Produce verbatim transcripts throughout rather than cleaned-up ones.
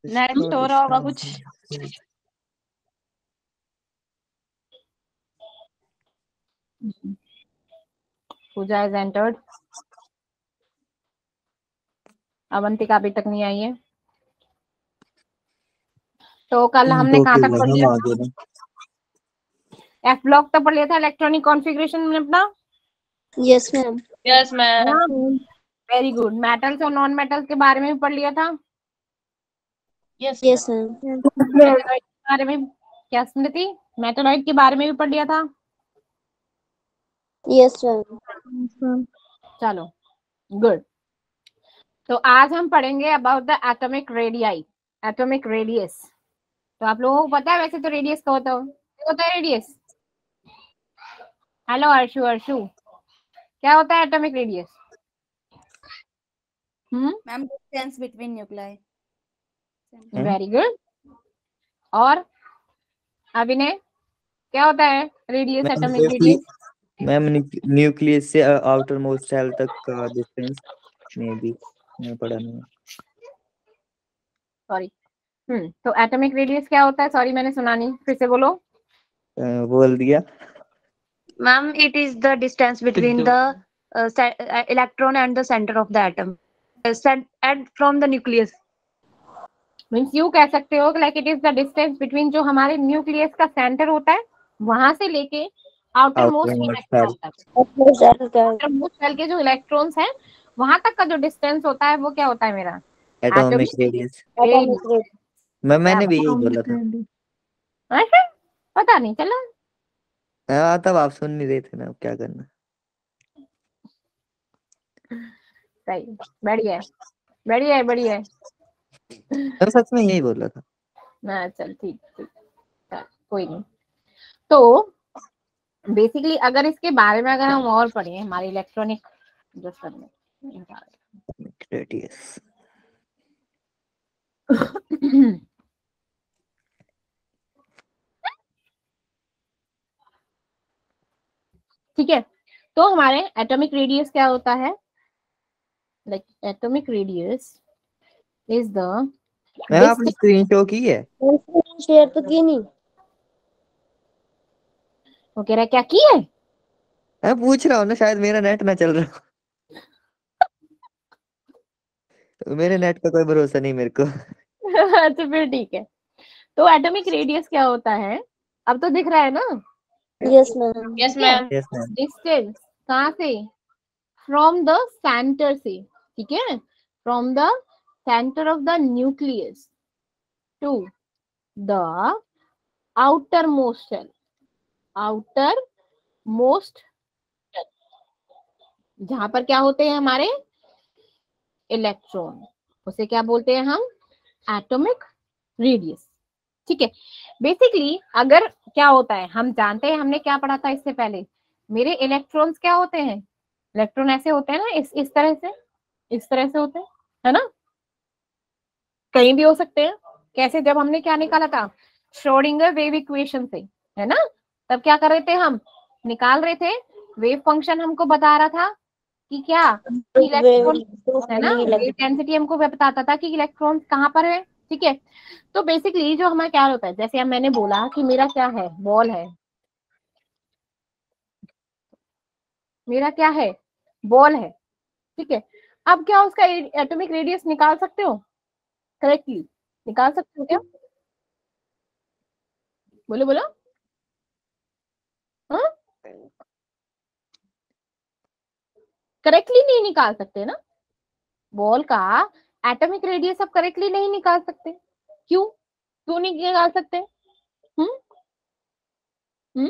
Net हो रहा होगा कुछ। पूजा इज एंटर्ड। अवंतिका अभी तक नहीं आई है। तो कल हमने कहाँ तक पढ़ लिया? एफ ब्लॉक तक पढ़ लिया था इलेक्ट्रॉनिक कॉन्फ़िगरेशन में अपना। Yes ma'am. Yes ma'am. Very good. Metals और नॉन मेटल्स के बारे में भी पढ़ लिया था। Yes yes ma'am. मेटलॉइड के बारे में क्या स्मृति? मेटलॉइड के बारे में भी पढ़ लिया था। Yes ma'am. चलो गुड। तो आज हम पढ़ेंगे about the atomic radii, atomic radius. तो आप लोगों को पता है वैसे तो रेडियस का होता है, क्या होता है रेडियस? हेलो अर्शु, अर्शु क्या होता है atomic radius? Hmm ma'am distance between nuclei. Very good. और अभिनय क्या होता है radius, atomic radius? Ma'am nucleus से आउटर मोस्ट सेल तक का डिस्टेंस में भी मैं पढ़ा नहीं। सॉरी। हम्म तो एटॉमिक रेडियस क्या होता है? सॉरी मैंने सुना नहीं, फिर से बोलो। uh, बोल दिया ma'am it is the distance between the electron and the centre of the atom and from the nucleus. Means you कह सकते हो like it is the distance between जो हमारे न्यूक्लियस का सेंटर होता है वहां से लेके आउटर मोस्ट इलेक्ट्रॉन तक, आउटर मोस्ट सेल के जो इलेक्ट्रॉन्स हैं वहां तक का जो डिस्टेंस होता है वो क्या होता है मेरा? Atomic radius. मैं मैंने भी यही बोला था। अच्छा पता नहीं चला। हाँ तब आप सुन नहीं रहे थे ना, क्या करना। सही, बढ़िया है, बढ़िया है, बढ़िया है। मैं सच में यही बोला था। ना चल ठीक ठीक, कोई नहीं। तो बेसिकली अगर इसके बारे में अगर हम और पढ़े हमारे इलेक्ट्रॉनिक जो रेडियस ठीक है। तो हमारे एटॉमिक रेडियस क्या होता है? Like atomic radius is the, मैं आपने स्क्रीन शो की है? शेयर तो की नहीं। वो कह रहा है क्या की है? मैं पूछ रहा हूँ ना, शायद मेरा नेट ना चल रहा। मेरे नेट का कोई भरोसा नहीं मेरे को। अच्छा फिर ठीक है। तो एटॉमिक रेडियस क्या होता है? अब तो दिख रहा है ना? Yes ma'am. Yes ma'am. Distance कहाँ से? फ्रॉम द सेंटर से, ठीक है, from the centre of the nucleus to the outermost shell, outermost जहां पर क्या होते हैं हमारे इलेक्ट्रॉन, उसे क्या बोलते हैं हम? Atomic radius. ठीक है। बेसिकली अगर क्या होता है हम जानते हैं, हमने क्या पढ़ा था इससे पहले, मेरे इलेक्ट्रॉन्स क्या होते हैं? इलेक्ट्रॉन ऐसे होते हैं ना, इस इस तरह से, इस तरह से होते हैं, है ना? कहीं भी हो सकते हैं। कैसे? जब हमने क्या निकाला था श्रोडिंगर वेव इक्वेशन से, है ना, तब क्या कर रहे थे हम? निकाल रहे थे वेव फंक्शन, हमको बता रहा था कि क्या इलेक्ट्रॉन, है ना, वेव डेंसिटी हमको बताता था कि इलेक्ट्रॉन कहाँ पर है। ठीक है। तो बेसिकली जो हमारा क्या होता है, जैसे अब मैंने बोला कि मेरा क्या है, बॉल है, मेरा क्या है, बॉल है। ठीक है। अब क्या उसका एटॉमिक रेडियस निकाल सकते हो? करेक्टली निकाल सकते हो क्या? बोलो बोलो। हाँ करेक्टली नहीं निकाल सकते ना, बॉल का एटॉमिक रेडियस आप करेक्टली नहीं निकाल सकते। क्यों क्यों नहीं निकाल सकते? हम्म हम्म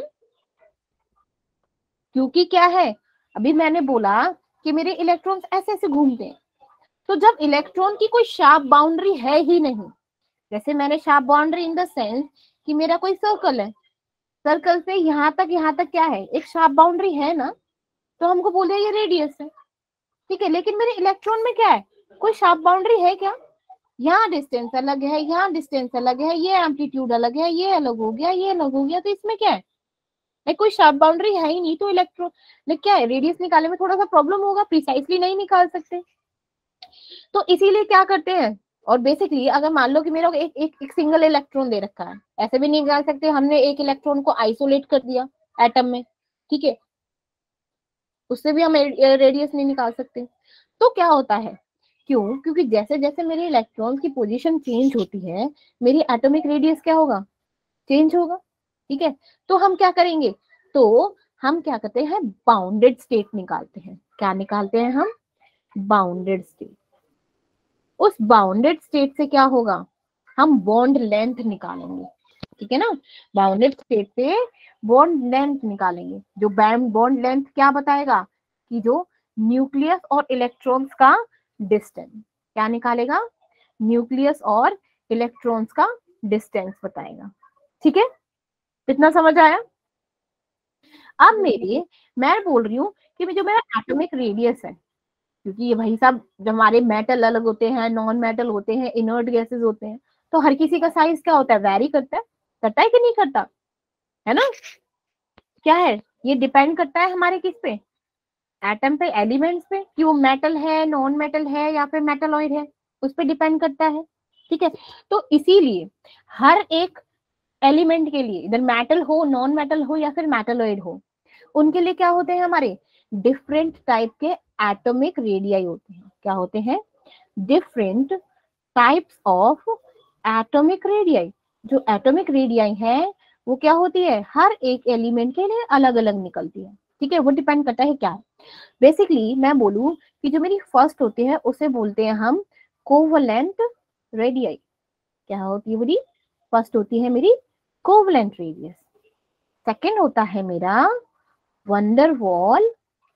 क्योंकि क्या है, अभी मैंने बोला कि मेरे इलेक्ट्रॉन्स ऐसे ऐसे घूमते हैं। तो जब इलेक्ट्रॉन की कोई शार्प बाउंड्री है ही नहीं, जैसे मैंने sharp boundary in the sense कि मेरा कोई सर्कल है, सर्कल से यहाँ तक यहाँ तक क्या है, एक शार्प बाउंड्री है ना, तो हमको बोले ये रेडियस है। ठीक है। लेकिन मेरे इलेक्ट्रॉन में क्या है, कोई शार्प बाउंड्री है क्या? यहाँ डिस्टेंस अलग है, यहाँ डिस्टेंस अलग है, ये एम्पलीट्यूड अलग है, ये अलग हो गया, ये अलग हो गया, तो इसमें क्या है, लाइक कोई शार्प बाउंड्री है ही नहीं। तो इलेक्ट्रॉन लाइक क्या है, रेडियस निकालने में थोड़ा सा प्रॉब्लम होगा, प्रिसाइसली नहीं निकाल सकते। तो इसीलिए क्या करते हैं, और बेसिकली अगर मान लो कि मेरा एक एक, एक सिंगल इलेक्ट्रॉन दे रखा है, ऐसे भी नहीं निकाल सकते, हमने एक इलेक्ट्रॉन को आइसोलेट कर दिया एटम में, ठीक है, उससे भी हम रेडियस नहीं निकाल सकते। तो क्या होता है, क्यों? क्योंकि जैसे जैसे मेरे इलेक्ट्रॉन की पोजीशन चेंज होती है, मेरी एटॉमिक रेडियस क्या होगा, चेंज होगा, ठीक है। तो हम क्या करेंगे, तो हम क्या करते हैं, बाउंडेड स्टेट निकालते हैं। क्या निकालते हैं हम, बाउंडेड स्टेट। उस बाउंडेड स्टेट से क्या होगा, हम बॉन्ड लेंथ निकालेंगे, ठीक है ना। बाउंडेड स्टेट से बॉन्ड लेंथ निकालेंगे, जो बॉन्ड लेंथ क्या बताएगा कि जो न्यूक्लियस और इलेक्ट्रॉन्स का डिस्टेंस, क्या निकालेगा, न्यूक्लियस और इलेक्ट्रॉन्स का डिस्टेंस बताएगा, ठीक है। इतना समझ आया। अब मेरी मैं बोल रही हूँ कि जो मेरा एटॉमिक रेडियस है, क्योंकि ये भाई साहब जब हमारे मेटल अलग होते हैं, नॉन मेटल होते हैं, इनर्ट गैसेस होते हैं, तो हर किसी का साइज क्या होता है, वेरी करता है, करता है कि नहीं करता है ना। क्या है, ये डिपेंड करता है हमारे किस पे, एटम पे, एलिमेंट्स पे, कि वो मेटल है, नॉन मेटल है या फिर मेटलॉइड है, उस पर डिपेंड करता है, ठीक है। तो इसीलिए हर एक एलिमेंट के लिए, इधर मेटल हो, नॉन मेटल हो या फिर मेटलॉइड हो, उनके लिए क्या होते हैं, हमारे डिफरेंट टाइप के एटॉमिक रेडियाई होते हैं। क्या होते हैं, different types of atomic radii. जो एटॉमिक रेडियाई है वो क्या होती है, हर एक एलिमेंट के लिए अलग अलग निकलती है, ठीक है। वो डिपेंड करता है क्या है, बेसिकली मैं बोलूं कि जो मेरी फर्स्ट होती है उसे बोलते हैं हम कोवलेंट रेडियाई। क्या होती है मेरी, फर्स्ट होती है मेरी कोवलेंट रेडियस, सेकंड होता है मेरा वंडरवॉल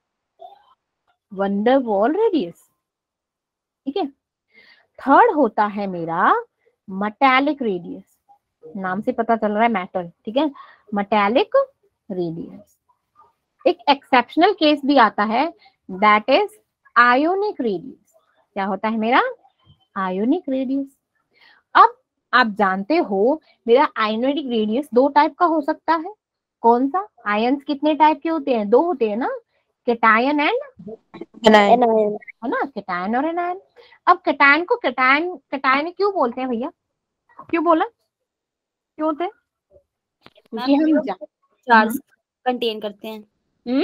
वंडरवॉल रेडियस, ठीक है। थर्ड होता है मेरा मेटालिक रेडियस, नाम से पता चल रहा है मेटल, ठीक है, मेटालिक रेडियस। एक एक्सेप्शनल केस भी आता है, दैट इज आयोनिक रेडियस। क्या होता है मेरा, आयोनिक रेडियस। अब आप जानते हो मेरा आयोनिक रेडियस दो टाइप का हो सकता है। कौन सा, आयंस कितने टाइप के होते हैं, दो होते हैं ना, केटायन एंड एनायन है ना, केटायन और एनायन। अब केटायन को केटायन केटायन क्यों बोलते हैं भैया, क्यों बोला, क्यों होते हैं, क्योंकि हम जा- चार्ज कंटेन करते हैं। Hmm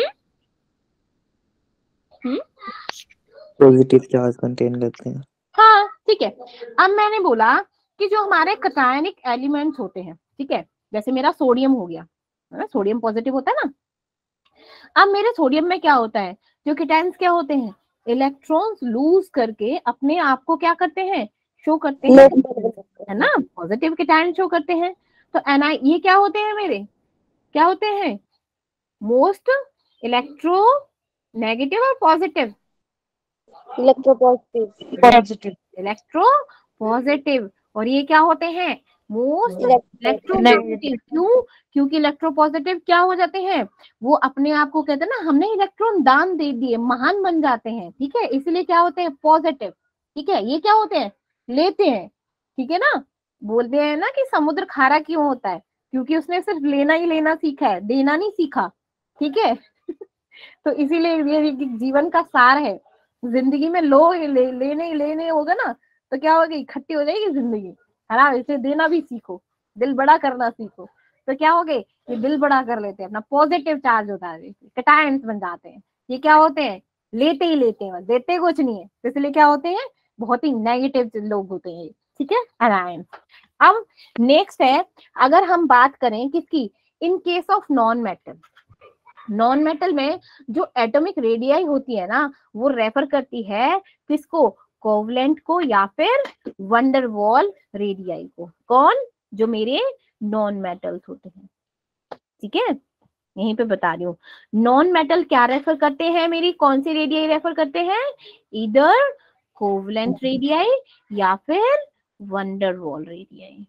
hmm positive charge contain करते हैं। हाँ ठीक है। अब मैंने बोला कि जो हमारे कटायनिक एलिमेंट्स होते हैं, ठीक है, जैसे मेरा सोडियम हो गया, है ना, सोडियम पॉजिटिव होता है ना। अब मेरे सोडियम में क्या होता है, जो केटायंस क्या होते हैं, इलेक्ट्रॉन्स लूज करके अपने आप को क्या करते हैं, शो करते हैं, है ना, पॉजिटिव केटायन शो करते हैं। तो एनआई ये क्या होते हैं मेरे, क्या होते हैं, मोस्ट इलेक्ट्रो नेगेटिव और positive, electropositive positive electropositive, और ये क्या होते हैं, मोस्ट इलेक्ट्रोनेगेटिव। क्यों, क्योंकि इलेक्ट्रोपॉजिटिव क्या हो जाते हैं, वो अपने आप को कहते हैं ना, हमने इलेक्ट्रॉन दान दे दिए, महान बन जाते हैं, ठीक है, इसलिए क्या होते हैं, पॉजिटिव, ठीक है। ये क्या होते हैं, लेते हैं, ठीक है ना। बोलते हैं ना कि समुद्र खारा क्यों होता है, क्योंकि उसने सिर्फ लेना ही लेना सीखा है, देना नहीं सीखा, ठीक है। तो इसीलिए ये जीवन का सार है, जिंदगी में लो ले, लेने लेने होगा ना, तो क्या होगी, इकट्ठी हो जाएगी जिंदगी, है ना। इसे देना भी सीखो, दिल बड़ा करना सीखो, तो क्या हो गए, ये दिल बड़ा कर लेते हैं, अपना पॉजिटिव चार्ज होता है, कैटायंस बन जाते हैं। ये क्या होते हैं, लेते ही लेते हैं, बस देते कुछ नहीं है, तो इसलिए क्या होते हैं, बहुत ही नेगेटिव लोग होते हैं, ठीक है, एनायन। अब नेक्स्ट है, अगर हम बात करें किसकी, in case of non metal, non metal में जो एटॉमिक रेडियाई होती है ना, वो रेफर करती है किसको, कोवलेंट को या फिर वंडरवॉल रेडियाई को। कौन, जो मेरे नॉन मेटल्स होते हैं, ठीक है, यहीं पे बता रही हूँ। नॉन मेटल क्या रेफर करते हैं, मेरी कौन सी रेडियाई रेफर करते हैं, इधर कोवलेंट रेडियाई या फिर वंडरवॉल रेडियाई,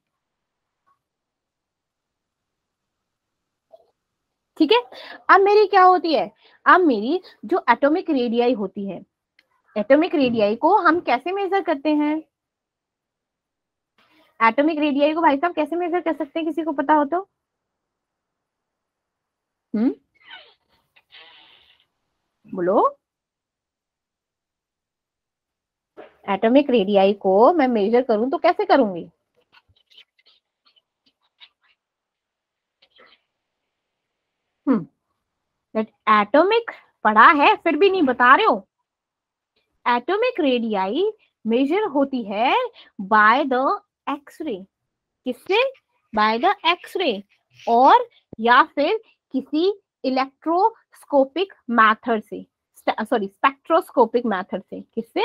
ठीक है। अब मेरी क्या होती है, अब मेरी जो एटॉमिक रेडियाई होती है, एटॉमिक रेडियाई को हम कैसे मेजर करते हैं, एटॉमिक रेडियाई को भाई साहब कैसे मेजर कर सकते हैं, किसी को पता हो तो, हम्म बोलो। एटॉमिक रेडियाई को मैं मेजर करूं तो कैसे करूंगी? हम्म एटॉमिक पढ़ा है फिर भी नहीं बता रहे हो। एटॉमिक रेडियाई मेजर होती है बाय द एक्सरे। किससे? बाय द एक्सरे, और या फिर किसी इलेक्ट्रोस्कोपिक मैथड से, सॉरी स्पेक्ट्रोस्कोपिक मैथड से। किससे?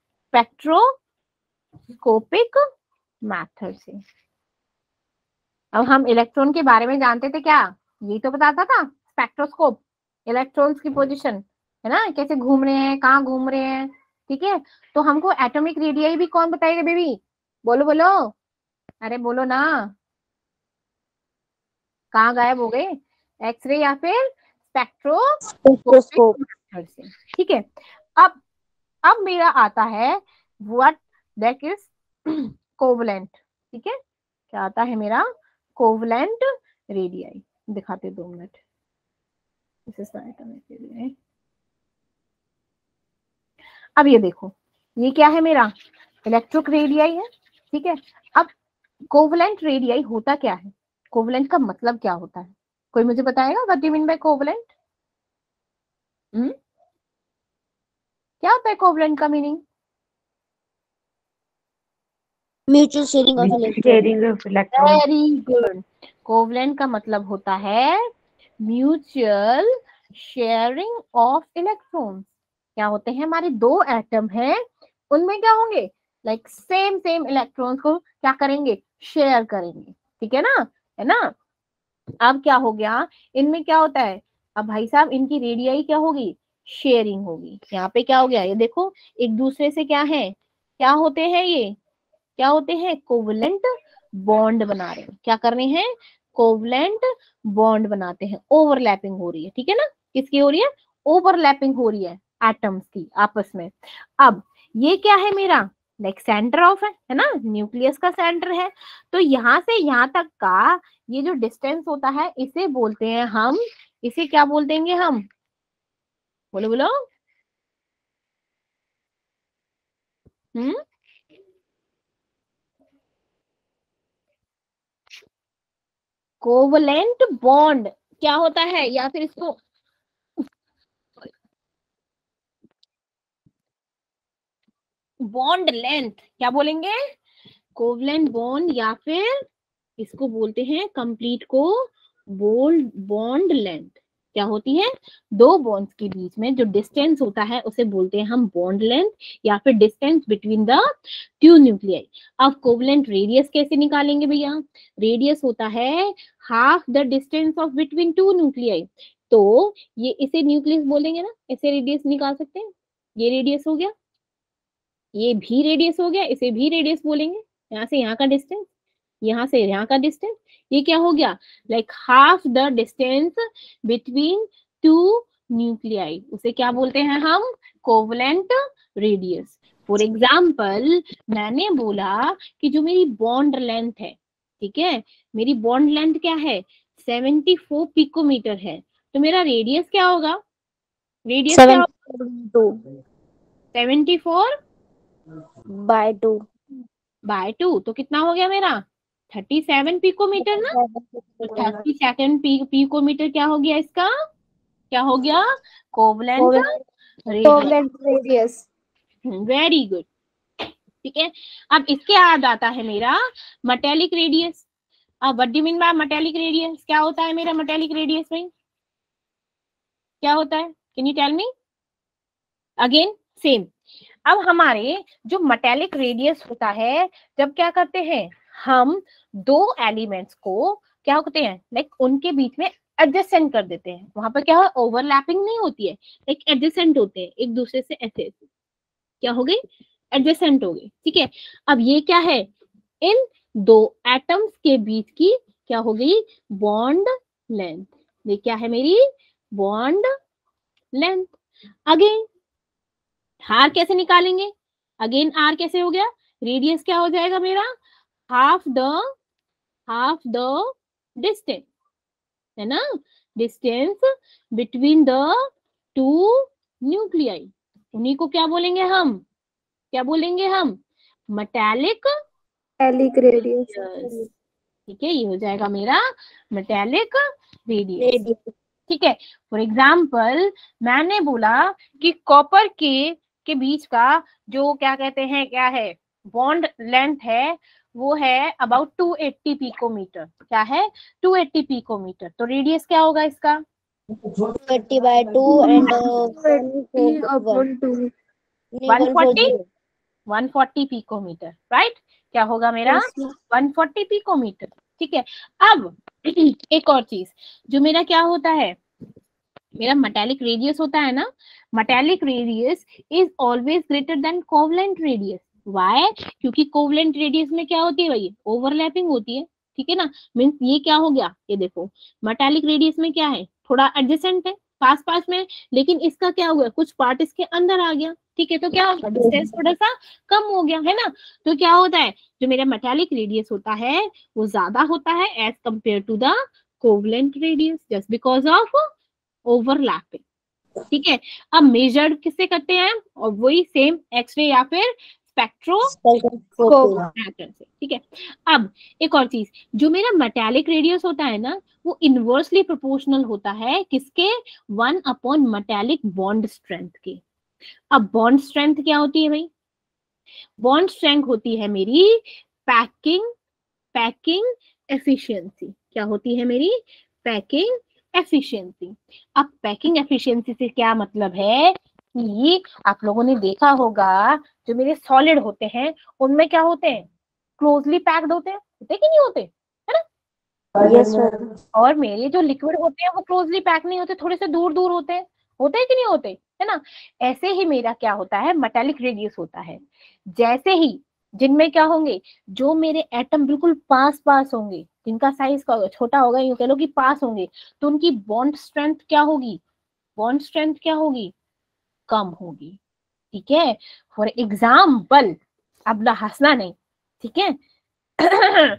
स्पेक्ट्रोस्कोपिक मैथड से। अब हम इलेक्ट्रॉन के बारे में जानते थे क्या? यही तो बताता था स्पेक्ट्रोस्कोप, इलेक्ट्रॉन्स की पोजीशन है ना, कैसे घूम रहे हैं, कहाँ घूम रहे हैं। ठीक है, तो हमको एटॉमिक रेडियाई भी कौन बताएगा बेबी? बोलो बोलो, अरे बोलो ना, कहाँ गायब हो गए? एक्सरे या फिर स्पेक्ट्रोस्कोप मेथड से। ठीक है, अब अब मेरा आता है व्हाट दैट इज कोवलेंट। ठीक है, क्या आता है मेरा? Covalent radii. दिखाते दो मिनट। अब ये देखो, ये क्या है मेरा? इलेक्ट्रिक रेडियाई है। ठीक है, अब कोवलेंट रेडियाई होता क्या है? कोवलेंट का मतलब क्या होता है? कोई मुझे बताएगा what do you mean by covalent? Hmm क्या होता है कोवलेंट का meaning? Mutual sharing of electron. Very good. Covalent का मतलब होता है म्यूचुअल शेयरिंग ऑफ इलेक्ट्रॉन्स। क्या होते हैं? हमारे दो एटम हैं, उनमें क्या होंगे? लाइक सेम सेम इलेक्ट्रॉन्स को क्या करेंगे? शेयर करेंगे। ठीक है ना, है ना। अब क्या हो गया, इनमें क्या होता है? अब भाई साहब इनकी रेडियाई क्या होगी? शेयरिंग होगी। यहाँ पे क्या हो गया? ये देखो, एक दूसरे से क्या है, क्या होते हैं ये? क्या होते हैं? कोवलेंट बॉन्ड बना रहे हैं। क्या कर रहे हैं? कोवलेंट बॉन्ड बनाते हैं। ओवरलैपिंग हो रही है। ठीक है ना, किसकी हो रही है? ओवरलैपिंग हो रही है एटम्स की आपस में। अब ये क्या है मेरा? लाइक सेंटर ऑफ है है ना, न्यूक्लियस का सेंटर है। तो यहाँ से यहाँ तक का ये जो डिस्टेंस होता है इसे बोलते हैं हम, इसे क्या बोल देंगे हम? बोलो बोलो। हम्म कोवलेंट बॉन्ड क्या होता है? या फिर इसको बॉन्ड लेंथ क्या बोलेंगे? कोवलेंट बॉन्ड, या फिर इसको बोलते हैं कंप्लीट को बोल्ड बॉन्ड लेंथ। क्या होती है? दो बॉन्ड्स के बीच में जो डिस्टेंस होता है उसे बोलते हैं हम बॉन्ड लेंथ, या फिर distance between the two nuclei. अब कोवलेंट रेडियस कैसे निकालेंगे भैया? रेडियस होता है half the distance of between two nuclei. तो ये इसे न्यूक्लियस बोलेंगे ना, इसे रेडियस निकाल सकते हैं। ये रेडियस हो गया, ये भी रेडियस हो गया, इसे भी रेडियस बोलेंगे। यहाँ से यहाँ का डिस्टेंस, यहाँ से यहाँ का डिस्टेंस, ये क्या हो गया? Like half the distance between two nuclei, उसे क्या बोलते हैं हम? Covalent radius. फॉर एग्जाम्पल मैंने बोला कि जो मेरी बॉन्ड लेंथ है, ठीक है, मेरी बॉन्ड लेंथ क्या है? सेवेंटी फोर पिकोमीटर है। तो मेरा रेडियस क्या होगा? रेडियस क्या होगा? Seventy four by two by two, तो कितना हो गया मेरा? थर्टी सेवन पिकोमीटर ना। तो थर्टी सेवन पिकोमीटर क्या हो गया इसका? क्या हो गया? Covalent radius. Very good. ठीक है, अब इसके बाद आता है मेरा मेटेलिक रेडियस। अब what do you mean by metallic radius? क्या होता है मेरा मेटेलिक रेडियस में? क्या होता है? Can you tell me again? Same. अब हमारे जो मेटेलिक रेडियस होता है, जब क्या करते हैं हम दो एलिमेंट्स को क्या होते हैं लाइक उनके बीच में एडजेसेंट कर देते हैं। वहां पर क्या हो? ओवरलैपिंग नहीं होती है, लाइक एडजेसेंट होते हैं एक दूसरे से। ऐसे क्या हो गई? एडजेसेंट हो गई। ठीक है, अब ये क्या है? इन दो एटम्स के बीच की क्या हो गई? Bond length. ये क्या है मेरी? Bond length. अगेन आर कैसे निकालेंगे? अगेन आर कैसे हो गया? रेडियस क्या हो जाएगा मेरा? Half the half the distance, है ना, distance between the two nuclei. उन्हीं को क्या बोलेंगे हम? क्या बोलेंगे हम? Metallic metallic radius. ठीक है, ये हो जाएगा मेरा मेटालिक रेडियस। रेडियस। ठीक है, फॉर एग्जाम्पल मैंने बोला कि कॉपर के के बीच का जो क्या कहते हैं, क्या है, बॉन्ड लेंथ है, वो है अबाउट टू एट्टी पिकोमीटर। क्या है? Two eighty picometre. तो रेडियस क्या होगा इसका? Thirty by two and one forty one forty picometre, right? क्या होगा मेरा? One forty picometre. ठीक है, अब एक और चीज, जो मेरा क्या होता है, मेरा मेटालिक रेडियस होता है ना, metallic radius is always greater than covalent radius. Why? क्योंकि कोवलेंट रेडियस में क्या होती है भाई? ओवरलैपिंग होती है। ठीक है ना, मीन्स ये क्या हो गया, ये देखो मेटालिक रेडियस में क्या है, थोड़ा एडजेसेंट है, पास पास में, लेकिन इसका क्या हुआ, कुछ पार्ट इसके अंदर आ गया। ठीक है, तो क्या होगा, डिस्टेंस थोड़ा सा कम हो गया, है ना? तो क्या होता है, जो मेरा मेटालिक रेडियस होता है वो ज्यादा होता है as compare to the covalent radius, just because of overlapping. ठीक है, अब मेजर्ड किससे करते हैं? और वही सेम एक्सरे या फिर स्पेक्ट्रोस्कोप मैथड से। ठीक है, अब एक और चीज, जो मेरा मेटालिक रेडियस होता है ना, वो इनवर्सली प्रोपोर्शनल होता है किसके? One upon metallic bond strength के। अब बॉन्ड स्ट्रेंथ क्या होती है भाई? बॉन्ड स्ट्रेंथ होती है मेरी पैकिंग पैकिंग एफिशिएंसी। क्या होती है मेरी? Packing efficiency. अब पैकिंग एफिशिएंसी से क्या मतलब है कि आप लोगों ने देखा होगा, जो मेरे सॉलिड होते हैं उनमें क्या होते हैं? क्लोजली पैक्ड होते हैं, होते कि नहीं होते, है ना? Yes sir. और मेरे जो लिक्विड होते हैं वो क्लोजली पैक नहीं होते, थोड़े से दूर दूर होते हैं, होते हैं कि नहीं होते, है ना? ऐसे ही मेरा क्या होता है, मेटालिक रेडियस होता है। जैसे ही जिनमें क्या होंगे, जो मेरे एटम बिल्कुल पास पास होंगे, जिनका साइज छोटा होगा, यूं कह लो कि पास होंगे, तो उनकी बॉन्ड स्ट्रेंथ क्या होगी? बॉन्ड स्ट्रेंथ क्या होगी? कम होगी। ठीक है, फॉर एग्जाम्पल, अब ना हंसना नहीं, ठीक है?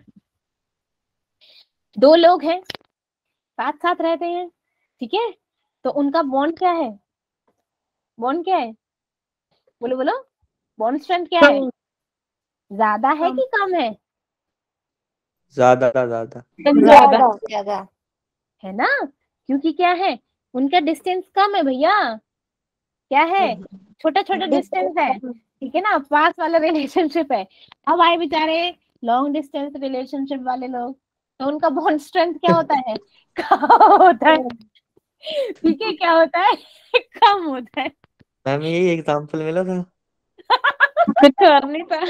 दो लोग हैं, साथ साथ रहते हैं, ठीक है, तो उनका बॉन्ड क्या है? बॉन्ड क्या है? बोलो बोलो, बॉन्ड स्ट्रेंथ क्या है? ज्यादा है कि कम है? ज्यादा ज्यादा ज्यादा ज्यादा है ना, क्योंकि क्या है, उनका डिस्टेंस कम है भैया। क्या है? छोटा छोटा डिस्टेंस है, ठीक है ना, पास वाला रिलेशनशिप है। अब आए बेचारे लॉन्ग डिस्टेंस रिलेशनशिप वाले लोग, तो उनका बॉन्ड स्ट्रेंथ क्या होता है? कम होता है। ठीक है, क्या होता है? कम होता है। मैम यही एग्जांपल मिला था। और नहीं था।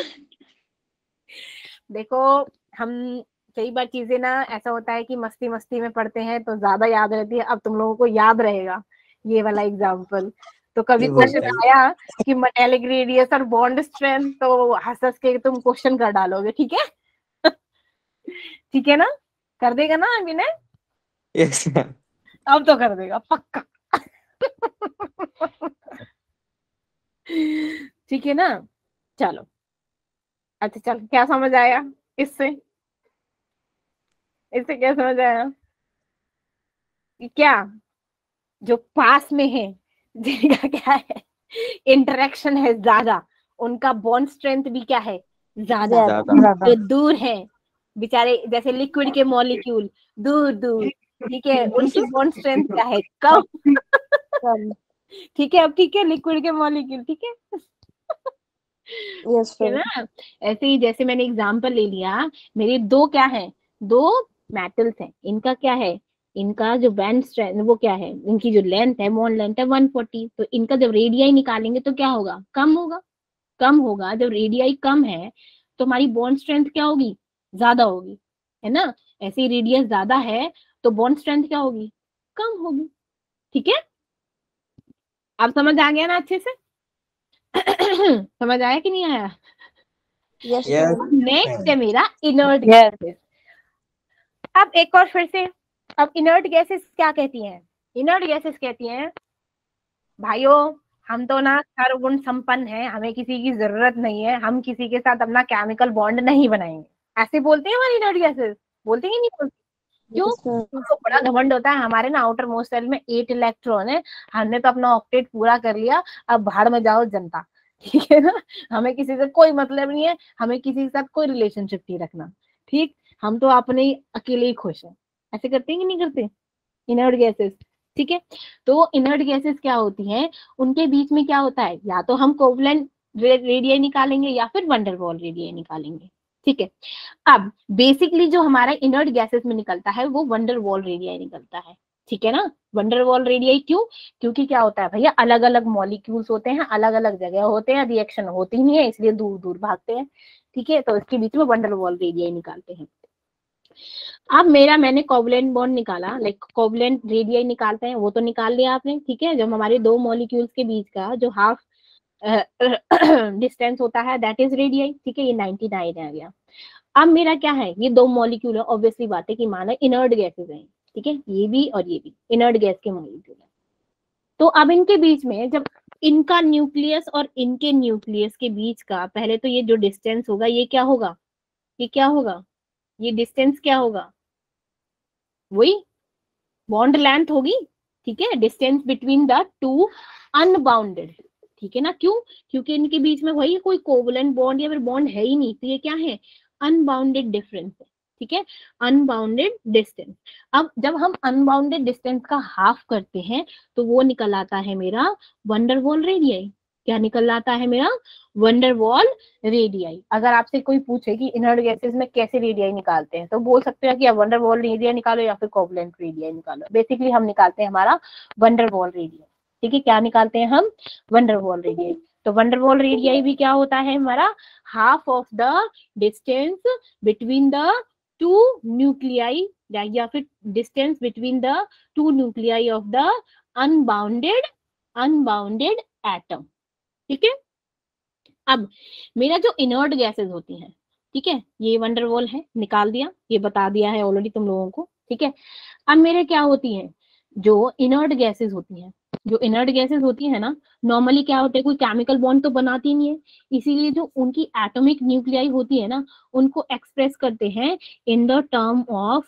देखो, हम कई बार चीजें ना, ऐसा होता है कि मस्ती मस्ती में पढ़ते हैं तो ज्यादा याद रहती है। अब तुम लोगों को याद रहेगा ये वाला एग्जाम्पल। तो कभी ये बोल क्वेश्चन रही आया कि मेटालिक रेडियस और बॉन्ड स्ट्रेंथ, तो हंस हंस के तुम क्वेश्चन कर डालोगे। ठीक है? ठीक है ना? कर देगा ना अभिनय? Yes ma'am. अब तो कर देगा पक्का। ठीक है ना? चलो, अच्छा चल, क्या समझ आया इससे? इससे क्या समझ आया? कि क्या, जो पास में है, जिनका क्या है, इंटरेक्शन है ज्यादा, उनका बॉन्ड स्ट्रेंथ भी क्या है? ज्यादा। ज्यादा जो दूर है बेचारे, जैसे लिक्विड के मॉलिक्यूल दूर दूर, ठीक है, उनकी बॉन्ड स्ट्रेंथ क्या है? कम। ठीक है, अब ठीक है, लिक्विड के मॉलिक्यूल, ठीक है, यस है सर। ना? ऐसे ही जैसे मैंने एग्जांपल ले लिया, मेरे दो क्या है, दो मेटल्स हैं, इनका क्या है, इनका जो बैंड स्ट्रेंथ वो क्या है, इनकी जो लेंथ है, बॉन्ड लेंथ है वन फोर्टी। तो इनका जब रेडियाई निकालेंगे तो क्या होगा? कम होगा। कम होगा, जब रेडियाई कम है तो हमारी बॉन्ड स्ट्रेंथ क्या होगी? ज्यादा होगी, है ना? ऐसे ही रेडियस ज्यादा है तो बॉन्ड स्ट्रेंथ क्या होगी? कम होगी। ठीक है, अब समझ आ गया ना अच्छे से? समझ आया कि नहीं आया? Yes yes sir. नेक्स्ट है मेरा इनर्ट गैसेस। अब एक और फिर से, अब इनर्ट गैसेस क्या कहती हैं? इनर्ट गैसेस कहती हैं, भाइयों हम तो ना सर्वगुण संपन्न है, हमें किसी की जरूरत नहीं है, हम किसी के साथ अपना केमिकल बॉन्ड नहीं बनाएंगे। ऐसे बोलते हैं हमारी इनर्ट गैसेस, बोलते हैं कि नहीं बोलते? क्यों? उनको बड़ा घमंड होता है, हमारे ना आउटर मोस्ट सेल में एट इलेक्ट्रॉन है, हमने तो अपना ऑक्टेट पूरा कर लिया, अब भाड़ में जाओ जनता। ठीक है ना, हमें किसी से कोई मतलब नहीं है, हमें किसी के साथ कोई रिलेशनशिप नहीं रखना, ठीक, हम तो अपने ही अकेले ही खुश हैं। ऐसे करते हैं कि नहीं करते इनर्ट गैसेस, ठीक है। तो इनर्ट गैसेस क्या होती हैं, उनके बीच में क्या होता है, या तो हम कोवलेंट रेडियाई निकालेंगे या फिर वंडरवॉल रेडियाई निकालेंगे, ठीक है। अब बेसिकली जो हमारा इनर्ट गैसेस में निकलता है वो वंडरवॉल रेडियाई निकलता है, ठीक है ना। वंडरवॉल रेडियाई क्यों, क्योंकि क्या होता है भैया, अलग अलग मॉलिक्यूल्स होते हैं, अलग अलग जगह होते हैं, रिएक्शन होती नहीं है, इसलिए दूर दूर भागते हैं, ठीक है। तो इसके बीच में वंडरवॉल रेडियाई निकालते हैं। अब मेरा मैंने कोवलेंट बॉन्ड निकाला, लाइक कोवलेंट रेडियाई निकालते हैं, वो तो निकाल लिया आपने, ठीक है। जब हमारे दो मॉलिक्यूल्स के बीच का जो हाफ डिस्टेंस होता है दैट इज रेडियाई, ठीक है, ये नाइनटी नाइन आ गया। अब मेरा क्या है, ये दो मॉलिक्यूल है, ऑब्वियसली बात है कि माना इनर्ट गैसेस हैं, ठीक है, ये भी और ये भी इनर्ट गैस के मॉलिक्यूल है। तो अब इनके बीच में जब इनका न्यूक्लियस और इनके न्यूक्लियस के बीच का पहले तो ये जो डिस्टेंस होगा ये क्या होगा, ये क्या होगा, ये डिस्टेंस क्या होगा, वही बॉन्ड लेंथ होगी, ठीक है, distance between the two unbounded, ठीक है ना। क्यों, क्योंकि इनके बीच में वही कोई कोवलेंट बॉन्ड या फिर बॉन्ड है ही नहीं, तो ये क्या है, अनबाउंडेड डिफरेंस है, ठीक है, अनबाउंडेड डिस्टेंस। अब जब हम अनबाउंडेड डिस्टेंस का हाफ करते हैं तो वो निकल आता है मेरा वंडरवॉल रेडियाई। क्या निकल आता है मेरा, वंडरवॉल रेडियाई। अगर आपसे कोई पूछे कि इनर्ट गैसेस में कैसे रेडियाई निकालते हैं तो बोल सकते हैं कि आप वंडरवॉल रेडियाई निकालो या फिर कोवलेंट रेडियाई निकालो। बेसिकली हम निकालते हैं हमारा वंडरवॉल रेडियाई, ठीक है। क्या निकालते हैं हम, वंडरवॉल रेडियाई। तो वंडरवॉल रेडियाई भी क्या होता है हमारा, half of the distance between the two nuclei, या फिर distance between the two nuclei of the unbounded unbounded atom, ठीक है। अब मेरा जो इनर्ट गैसेस होती हैं, ठीक है, ये वंडरवॉल है, निकाल दिया, ये बता दिया है ऑलरेडी तुम लोगों को, ठीक है। अब मेरे क्या होती हैं, जो इनर्ट गैसेस होती हैं, जो इनर्ट गैसेस होती है ना, नॉर्मली क्या होता है, कोई केमिकल बॉन्ड तो बनाती नहीं है, इसीलिए जो उनकी एटॉमिक न्यूक्लियाई होती है ना, उनको एक्सप्रेस करते हैं in the term of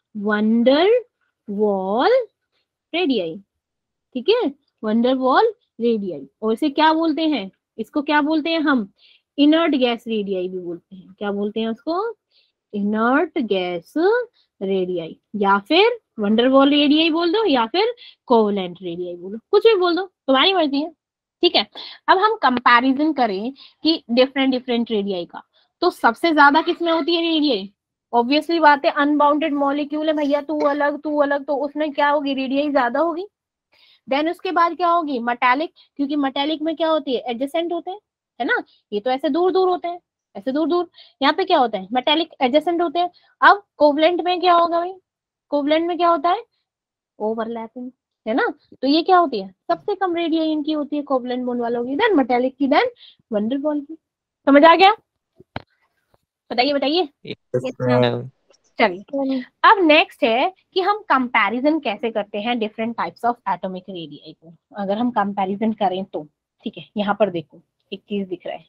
van der Waals radii, ठीक है, वंडरवॉल रेडियाई। और इसे क्या बोलते हैं, इसको क्या बोलते हैं हम, इनर्ट गैस रेडियाई भी बोलते हैं। क्या बोलते हैं उसको, इनर्ट गैस रेडियाई, या फिर वंडरवॉल रेडियाई बोल दो या फिर कोवलेंट रेडियाई बोलो, कुछ भी बोल दो, तुम्हारी मर्जी है, ठीक है। अब हम कंपैरिजन करें कि डिफरेंट डिफरेंट रेडियाई का, तो सबसे ज्यादा किसमें होती है रेडियाई, ऑब्वियसली बात है, अनबाउंडेड मॉलिक्यूल है भैया, तू अलग तू अलग, तो उसमें क्या होगी, रेडियाई ज्यादा होगी। देन उसके बाद क्या होगी, मेटालिक, क्योंकि मेटालिक में क्या होती है, एडजेसेंट होते हैं, है ना, ये तो ऐसे दूर दूर होते हैं, ऐसे दूर दूर, यहाँ पे क्या होता है, मेटालिक एडजेसेंट होते हैं। अब कोवलेंट में क्या होगा भाई, कोवलेंट में क्या होता है, ओवरलैपिंग, है ना। तो ये क्या होती है, सबसे कम रेडियाई इनकी होती है कोवलेंट बॉन्ड वालों की, देन मेटालिक की, देन वंडरवॉल की। समझ आ गया, बताइए बताइए। Yes, ma'am. चलिए, अब नेक्स्ट है कि हम कंपैरिजन कैसे करते हैं different types of atomic radii को। अगर हम कंपैरिजन करें तो, ठीक है, यहाँ पर देखो एक चीज दिख रहा है,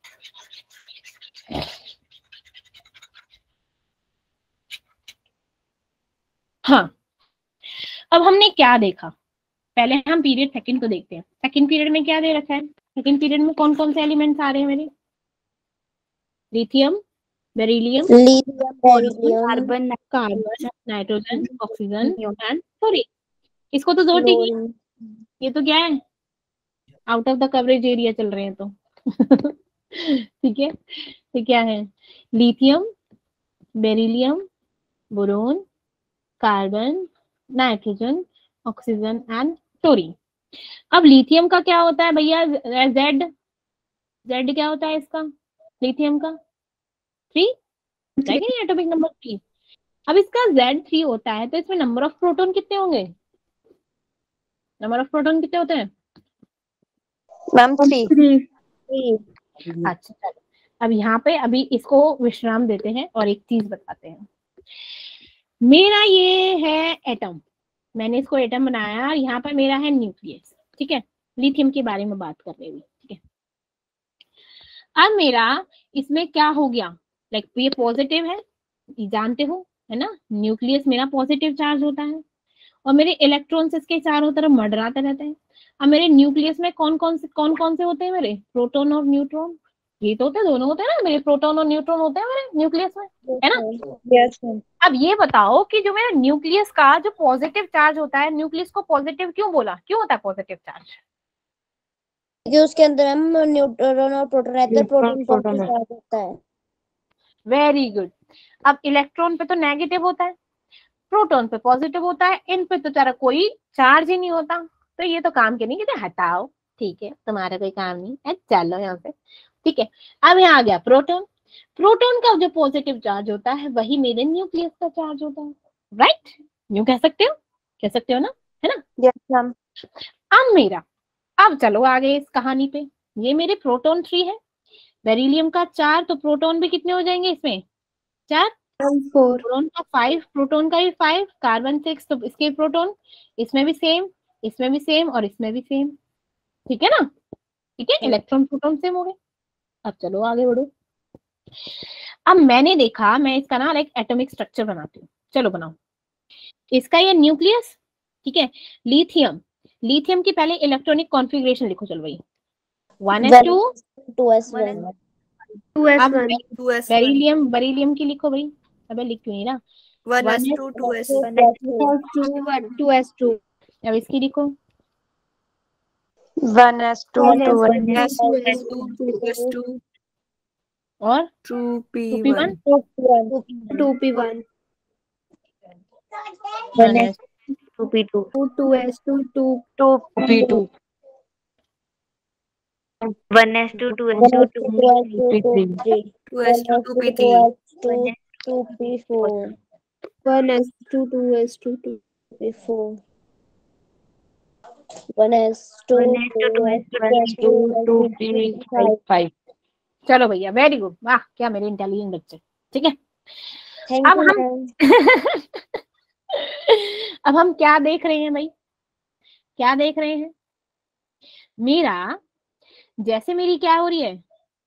हाँ। अब हमने क्या देखा, पहले हम पीरियड सेकंड को देखते हैं। सेकंड पीरियड में क्या दे रखा है, सेकंड पीरियड में कौन कौन से एलिमेंट्स आ रहे हैं मेरे, lithium, beryllium, lithium, beryllium, carbon, carbon, nitrogen, oxygen and sorry, इसको तो दो टिक, ये तो क्या है, out of the coverage area चल रहे हैं तो ठीक है। तो क्या है, lithium, beryllium, boron, carbon, nitrogen, oxygen and fluorine. अब लिथियम का क्या होता है भैया, जेड, जेड क्या होता है इसका, लिथियम का थ्री, एटॉमिक नंबर थ्री। अब इसका जेड थ्री होता है तो इसमें नंबर ऑफ प्रोटॉन कितने होंगे, नंबर ऑफ प्रोटॉन कितने होते हैं मैम, थ्री। अच्छा चलो, अब यहाँ पे अभी इसको विश्राम देते हैं और एक चीज बताते हैं। मेरा ये है एटम, मैंने इसको एटम बनाया, यहाँ पर मेरा है न्यूक्लियस, ठीक है, लिथियम के बारे में बात कर रहे हुए, ठीक है। अब मेरा इसमें क्या हो गया, लाइक like, ये पॉजिटिव है, जानते हो, है ना, न्यूक्लियस मेरा पॉजिटिव चार्ज होता है और मेरे इलेक्ट्रॉन्स इसके चारों तरफ मंडराते रहते हैं। अब मेरे न्यूक्लियस में कौन कौन से कौन कौन से होते हैं मेरे, प्रोटॉन और न्यूट्रॉन, ये तो होते हैं, दोनों होते हैं ना मेरे, प्रोटॉन और न्यूट्रॉन होते हैं मेरे न्यूक्लियस में, है ना। Yes ma'am. अब ये बताओ कि जो मेरा न्यूक्लियस का जो पॉजिटिव चार्ज होता है, न्यूक्लियस को पॉजिटिव क्यों बोला, क्यों होता है पॉजिटिव चार्ज? क्योंकि उसके अंदर हम न्यूट्रॉन और प्रोटॉन रहते हैं, प्रोटॉन प्रोटॉन पॉजिटिव चार्ज होता है। Very good. अब इलेक्ट्रॉन पे तो नेगेटिव होता है, प्रोटॉन पे पॉजिटिव होता है, इन पे तो तेरा कोई चार्ज ही नहीं होता, तो ये तो काम के नहीं, कहते हटाओ, ठीक है तुम्हारा कोई काम नहीं है, चलो यहाँ से, ठीक है। अब यहाँ आ गया प्रोटॉन, प्रोटॉन का जो पॉजिटिव चार्ज होता है वही मेरे न्यूक्लियस का चार्ज होता है, राइट, यूं कह सकते हो, कह सकते हो ना, है ना। Yes ma'am. अब मेरा, अब चलो आगे इस कहानी पे, ये मेरे प्रोटॉन थ्री है, बेरिलियम का चार, तो प्रोटॉन भी कितने हो जाएंगे इसमें, चार, फोर। बोरॉन का फाइव, प्रोटॉन का भी फाइव, कार्बन सिक्स, तो इसके प्रोटॉन, इसमें भी सेम, इसमें भी सेम और इसमें भी सेम, ठीक है ना, ठीक है, इलेक्ट्रॉन प्रोटॉन सेम हो गए। अब चलो आगे बढ़ो। अब मैंने देखा, मैं इसका ना एक एटॉमिक स्ट्रक्चर बनाती हूँ, चलो बनाओ। इसका ये न्यूक्लियस, ठीक है, लिथियम, लिथियम की पहले इलेक्ट्रॉनिक कॉन्फ़िगरेशन लिखो, चलो भाई, one s two, two s one. अब बेरिलियम, बेरिलियम की लिखो भाई, अबे लिख क्यों नहीं ना, one s two two s two s two. अब इसकी लिखो, one s two two s two और two p two p one one, two p one. One s two p two two s two two two p two one s two two s two two p three to s two two p three two p four one s two two s two two p four one s two two p five. चलो भैया, very good, वाह क्या मेरे intelligent बच्चे, ठीक है। Thank अब you हम मैम। अब हम क्या देख रहे हैं भाई, क्या देख रहे हैं, मेरा जैसे मेरी क्या हो रही है,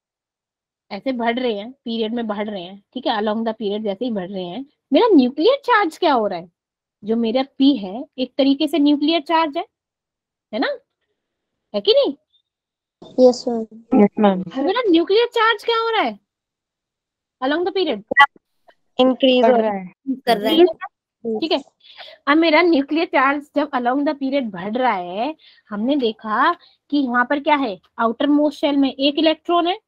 ऐसे बढ़ रहे हैं, पीरियड में बढ़ रहे हैं, ठीक है, अलोंग द पीरियड जैसे ही बढ़ रहे हैं, मेरा न्यूक्लियर चार्ज क्या हो रहा है, जो मेरा पी है एक तरीके से न्यूक्लियर चार्ज है है ना, है कि नहीं, यस मैम। Yes ma'am. मेरा न्यूक्लियर चार्ज क्या हो रहा है अलोंग द पीरियड, इंक्रीज हो रहा है, कर रहे हैं। ठीक है। अब मेरा न्यूक्लियर चार्ज जब अलोंग द पीरियड बढ़ रहा है, हमने देखा कि वहां पर क्या है, आउटर मोस्ट शेल में एक इलेक्ट्रॉन है,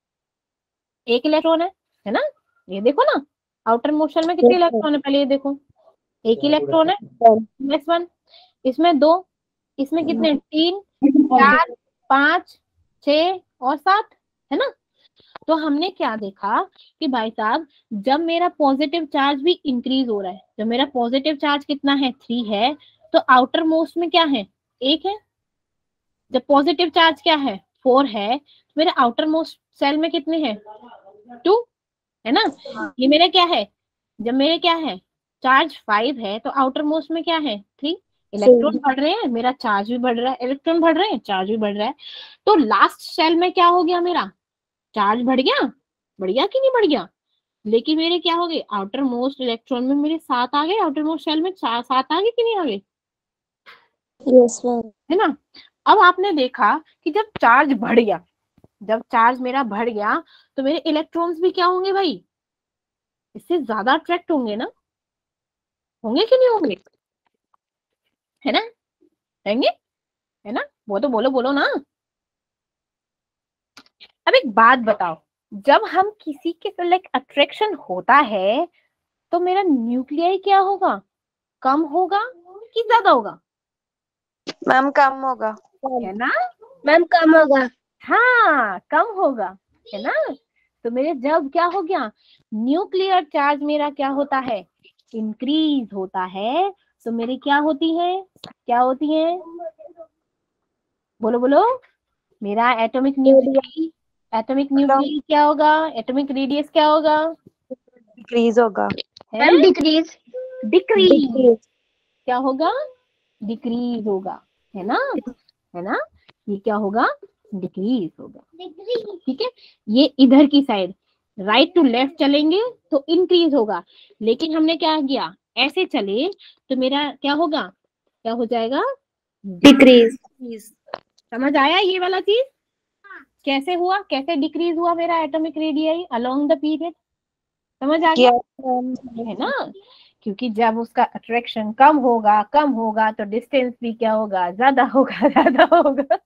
एक इलेक्ट्रॉन है है ना, ये देखो ना, आउटर मोस्ट शेल में कितने इलेक्ट्रॉन है, पहले ये देखो, एक इलेक्ट्रॉन है, एस वन, इसमें दो, इसमें कितने, तीन, चार, पांच, छह और सात, है ना। तो हमने क्या देखा कि भाई साहब जब मेरा पॉजिटिव चार्ज भी इंक्रीज हो रहा है, जब मेरा पॉजिटिव चार्ज कितना है, थ्री है, तो आउटर मोस्ट में क्या है, एक है, जब पॉजिटिव चार्ज क्या है, फोर है, तो मेरे आउटर मोस्ट सेल में कितने हैं, टू, है ना। ये मेरा क्या है, जब मेरे क्या है, चार्ज फाइव है, तो आउटर मोस्ट में क्या है, थ्री, इलेक्ट्रॉन बढ़ रहे हैं, मेरा चार्ज भी बढ़ रहा है, इलेक्ट्रॉन बढ़ रहे हैं, चार्ज भी बढ़ रहा है, तो लास्ट सेल में क्या हो गया, मेरा चार्ज बढ़ गया, बढ़ गया कि नहीं बढ़ गया, लेकिन मेरे क्या हो गए, आउटर मोस्ट इलेक्ट्रॉन में मेरे सात आ गए, आउटर मोस्ट शेल में चार सात आ गए कि नहीं आ गए, यस मैम। है ना। अब आपने देखा कि जब चार्ज बढ़ गया, जब चार्ज मेरा बढ़ गया, तो मेरे इलेक्ट्रॉन्स भी क्या होंगे भाई, इससे ज्यादा अट्रैक्ट होंगे ना, होंगे कि नहीं होंगे, है ना, होंगे, है ना, वो तो बोलो बोलो ना। अब एक बात बताओ, जब हम किसी के लाइक अट्रैक्शन होता है, तो मेरा न्यूक्लियाई क्या होगा, कम होगा कि ज्यादा होगा, मैम कम होगा, है ना, मैम कम होगा। हाँ कम होगा, है ना। तो मेरे जब क्या हो गया, न्यूक्लियर चार्ज मेरा क्या होता है, इंक्रीज होता है, तो मेरी क्या होती है, क्या होती है, बोलो बोलो, मेरा एटॉमिक न्यूक्लियस, एटॉमिक न्यूक्लियस क्या होगा, एटॉमिक रेडियस क्या होगा, डिक्रीज होगा, है डिक्रीज। डिक्रीज, क्या होगा, डिक्रीज होगा, है ना, है ना, ये क्या होगा, डिक्रीज होगा, ठीक है। ये इधर की साइड राइट टू लेफ्ट चलेंगे तो इंक्रीज होगा, लेकिन हमने क्या किया, ऐसे चले तो मेरा क्या होगा, क्या हो जाएगा, डिक्रीज। समझ आया ये वाला चीज कैसे हुआ, कैसे डिक्रीज हुआ मेरा atomic radius along the period? समझ आ गया है ना? क्योंकि जब उसका अट्रैक्शन कम होगा कम होगा तो डिस्टेंस भी क्या होगा, ज्यादा होगा ज्यादा होगा।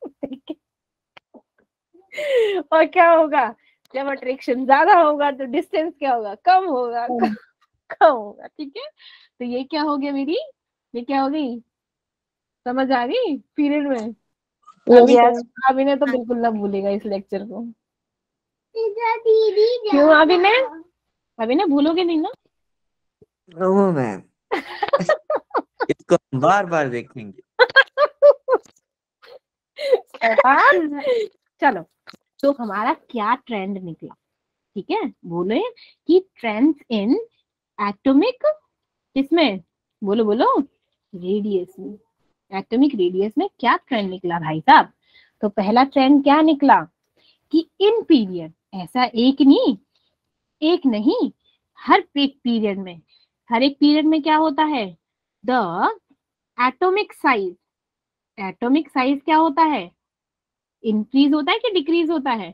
और क्या होगा, जब अट्रैक्शन ज्यादा होगा तो डिस्टेंस क्या होगा, कम होगा कम होगा। ठीक है, तो ये क्या हो गया मेरी, ये क्या हो गई, समझ आ गई पीरियड में? अभी अभी ने तो बिल्कुल ना भूलेगा इस लेक्चर को। क्यों अभी ने, अभी ने भूलोगे नहीं ना? ओह मैम, इसको बार बार देखेंगे। चलो, तो हमारा क्या ट्रेंड निकला? ठीक है, बोले कि ट्रेंड्स इन एटॉमिक, किसमें, बोलो बोलो, रेडियस में। एटॉमिक रेडियस में क्या ट्रेंड निकला भाई साहब? तो पहला ट्रेंड क्या निकला कि इन पीरियड, ऐसा एक नहीं, एक नहीं, हर एक पीरियड में, हर एक पीरियड में क्या होता है, the atomic size, atomic size क्या होता है, इंक्रीज होता है कि डिक्रीज होता है?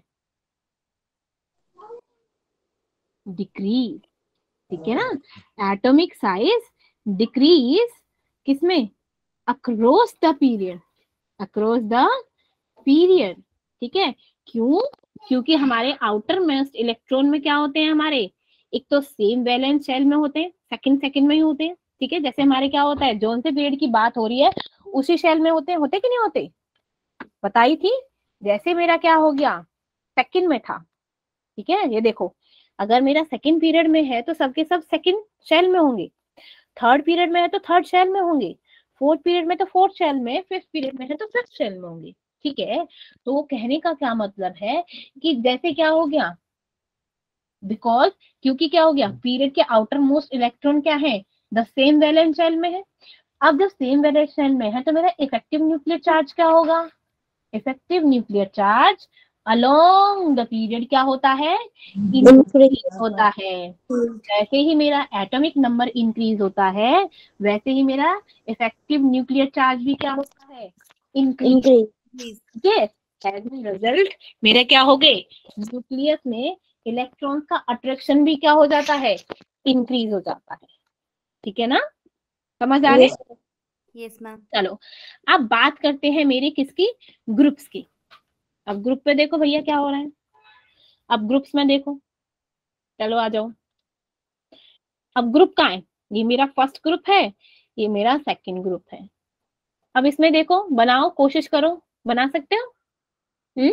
डिक्रीज। ठीक है ना, एटॉमिक साइज डिक्रीज किसमें, across the period, across the period. ठीक है, क्यों? क्योंकि हमारे आउटर मोस्ट इलेक्ट्रॉन में क्या होते हैं हमारे, एक तो सेम वैलेंस शेल में होते हैं, सेकंड सेकंड में ही होते हैं। ठीक है, जैसे हमारे क्या होता है, जोन से पीरियड की बात हो रही है उसी शेल में होते हैं, होते कि नहीं होते, बताई थी। जैसे मेरा क्या हो गया, सेकंड में था। ठीक है, ये देखो, अगर मेरा सेकंड पीरियड में है तो सबके सब सेकंड शेल में होंगे, थर्ड पीरियड में है तो थर्ड शेल में होंगे, फोर्थ पीरियड में तो फोर्थ शेल में, फिफ्थ पीरियड में है तो फिफ्थ शेल में होंगे। ठीक है, तो वो कहने का क्या मतलब है कि जैसे क्या हो गया, बिकॉज, क्योंकि क्या हो गया, पीरियड के आउटर मोस्ट इलेक्ट्रॉन क्या है, द सेम वैलेंस शेल में है। अब जब सेम वैलेंस शेल में है तो मेरा इफेक्टिव न्यूक्लियर चार्ज क्या होगा, effective nuclear charge along the period क्या होता है, इंक्रीज होता है। जैसे ही मेरा एटॉमिक नंबर इंक्रीज होता है वैसे ही मेरा इफेक्टिव न्यूक्लियर चार्ज भी क्या होता है, इंक्रीज। ठीक है, एज ए रिजल्ट मेरा क्या हो गए, न्यूक्लियस में इलेक्ट्रॉन का अट्रैक्शन भी क्या हो जाता है, इंक्रीज हो जाता है। ठीक है ना, समझ आ गए? Yes ma'am. चलो, अब बात करते हैं मेरे किसकी, ग्रुप्स की। अब ग्रुप पे देखो भैया क्या हो रहा है, अब ग्रुप्स में देखो, चलो आ जाओ। अब ग्रुप कहाँ है, ये मेरा फर्स्ट ग्रुप है, ये मेरा सेकंड ग्रुप है। अब इसमें देखो, बनाओ, कोशिश करो, बना सकते हो? हम्म,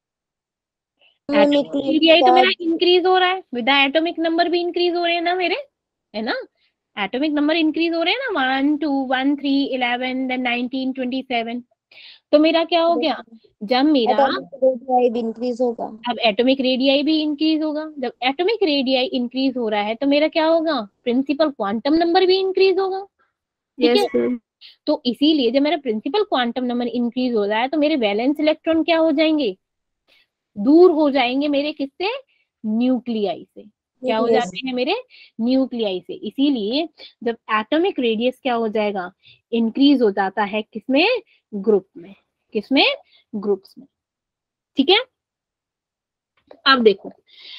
एटॉमिक रेडियस तो मेरा इंक्रीज हो रहा है, विद एटॉमिक नंबर भी इंक्रीज हो रहे हैं ना मेरे, है ना, एटॉमिक नंबर इंक्रीज हो रहे हैं ना, one two one three eleven then nineteen twenty seven. तो मेरा क्या हो गया, जब मेरा इंक्रीज होगा, अब एटॉमिक रेडियाई भी इंक्रीज होगा, जब एटॉमिक रेडियाई इंक्रीज हो रहा है तो मेरा क्या होगा, प्रिंसिपल क्वांटम नंबर भी इंक्रीज होगा। ठीक यस है, तो इसीलिए जब मेरा प्रिंसिपल क्वांटम नंबर इंक्रीज हो रहा है तो मेरे वैलेंस इलेक्ट्रॉन क्या हो जाएंगे, दूर हो जाएंगे मेरे किससे, न्यूक्लियाई से, क्या हो जाते हैं मेरे, न्यूक्लियाई से। इसीलिए जब एटॉमिक रेडियस क्या हो जाएगा, इंक्रीज हो जाता है किसमें, ग्रुप में, किसमें, ग्रुप्स में। ठीक है, अब देखो,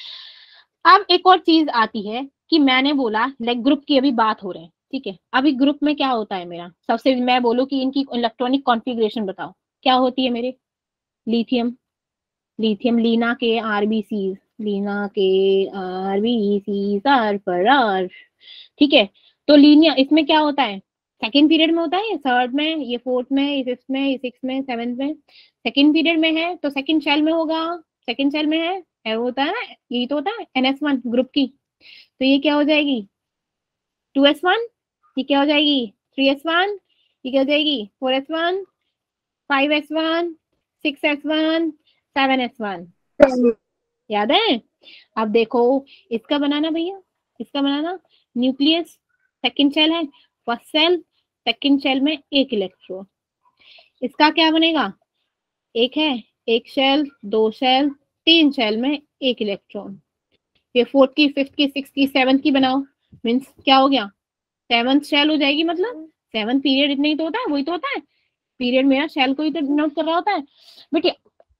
अब एक और चीज आती है कि मैंने बोला लाइक ग्रुप की अभी बात हो रही है। ठीक है, अभी ग्रुप में क्या होता है मेरा, सबसे मैं बोलूं कि इनकी इलेक्ट्रॉनिक कॉन्फ़िगरेशन बताओ क्या होती है मेरे, लिथियम, लिथियम लीना के आरबीसी, लीना के आरबीसी आर पर आर। ठीक है, तो लीनिया इसमें क्या होता है, सेकंड पीरियड में होता है, थर्ड में, ये फोर्थ में, ये फिफ्थ में, ये सिक्स में, सेवेंथ में। सेकंड पीरियड में है तो सेकंड शेल में होगा, सेकंड शेल में है, है वो होता है ना, यही तो होता है एन एस वन ग्रुप की। तो ये क्या हो जाएगी, टू एस वन, ये क्या हो जाएगी, थ्री एस वन, ये क्या हो जाएगी, four s one, five s one, six s one, seven s one. याद है? अब देखो इसका बनाना भैया, इसका बनाना, न्यूक्लियस सेकंड शेल है, फर्स्ट शेल, सेकंड शेल में एक इलेक्ट्रॉन, इसका क्या बनेगा, एक है, एक शेल, दो शेल, तीन शेल में एक इलेक्ट्रॉन। ये फोर्थ की, फिफ्थ की, सिक्स की, सेवंथ की बनाओ, मीन्स क्या हो गया, सेवंथ शेल हो जाएगी, मतलब सेवंथ पीरियड इतना ही तो होता है, वही तो होता है, पीरियड मेरा शेल को ही तो डिनोट कर रहा होता है बेटे।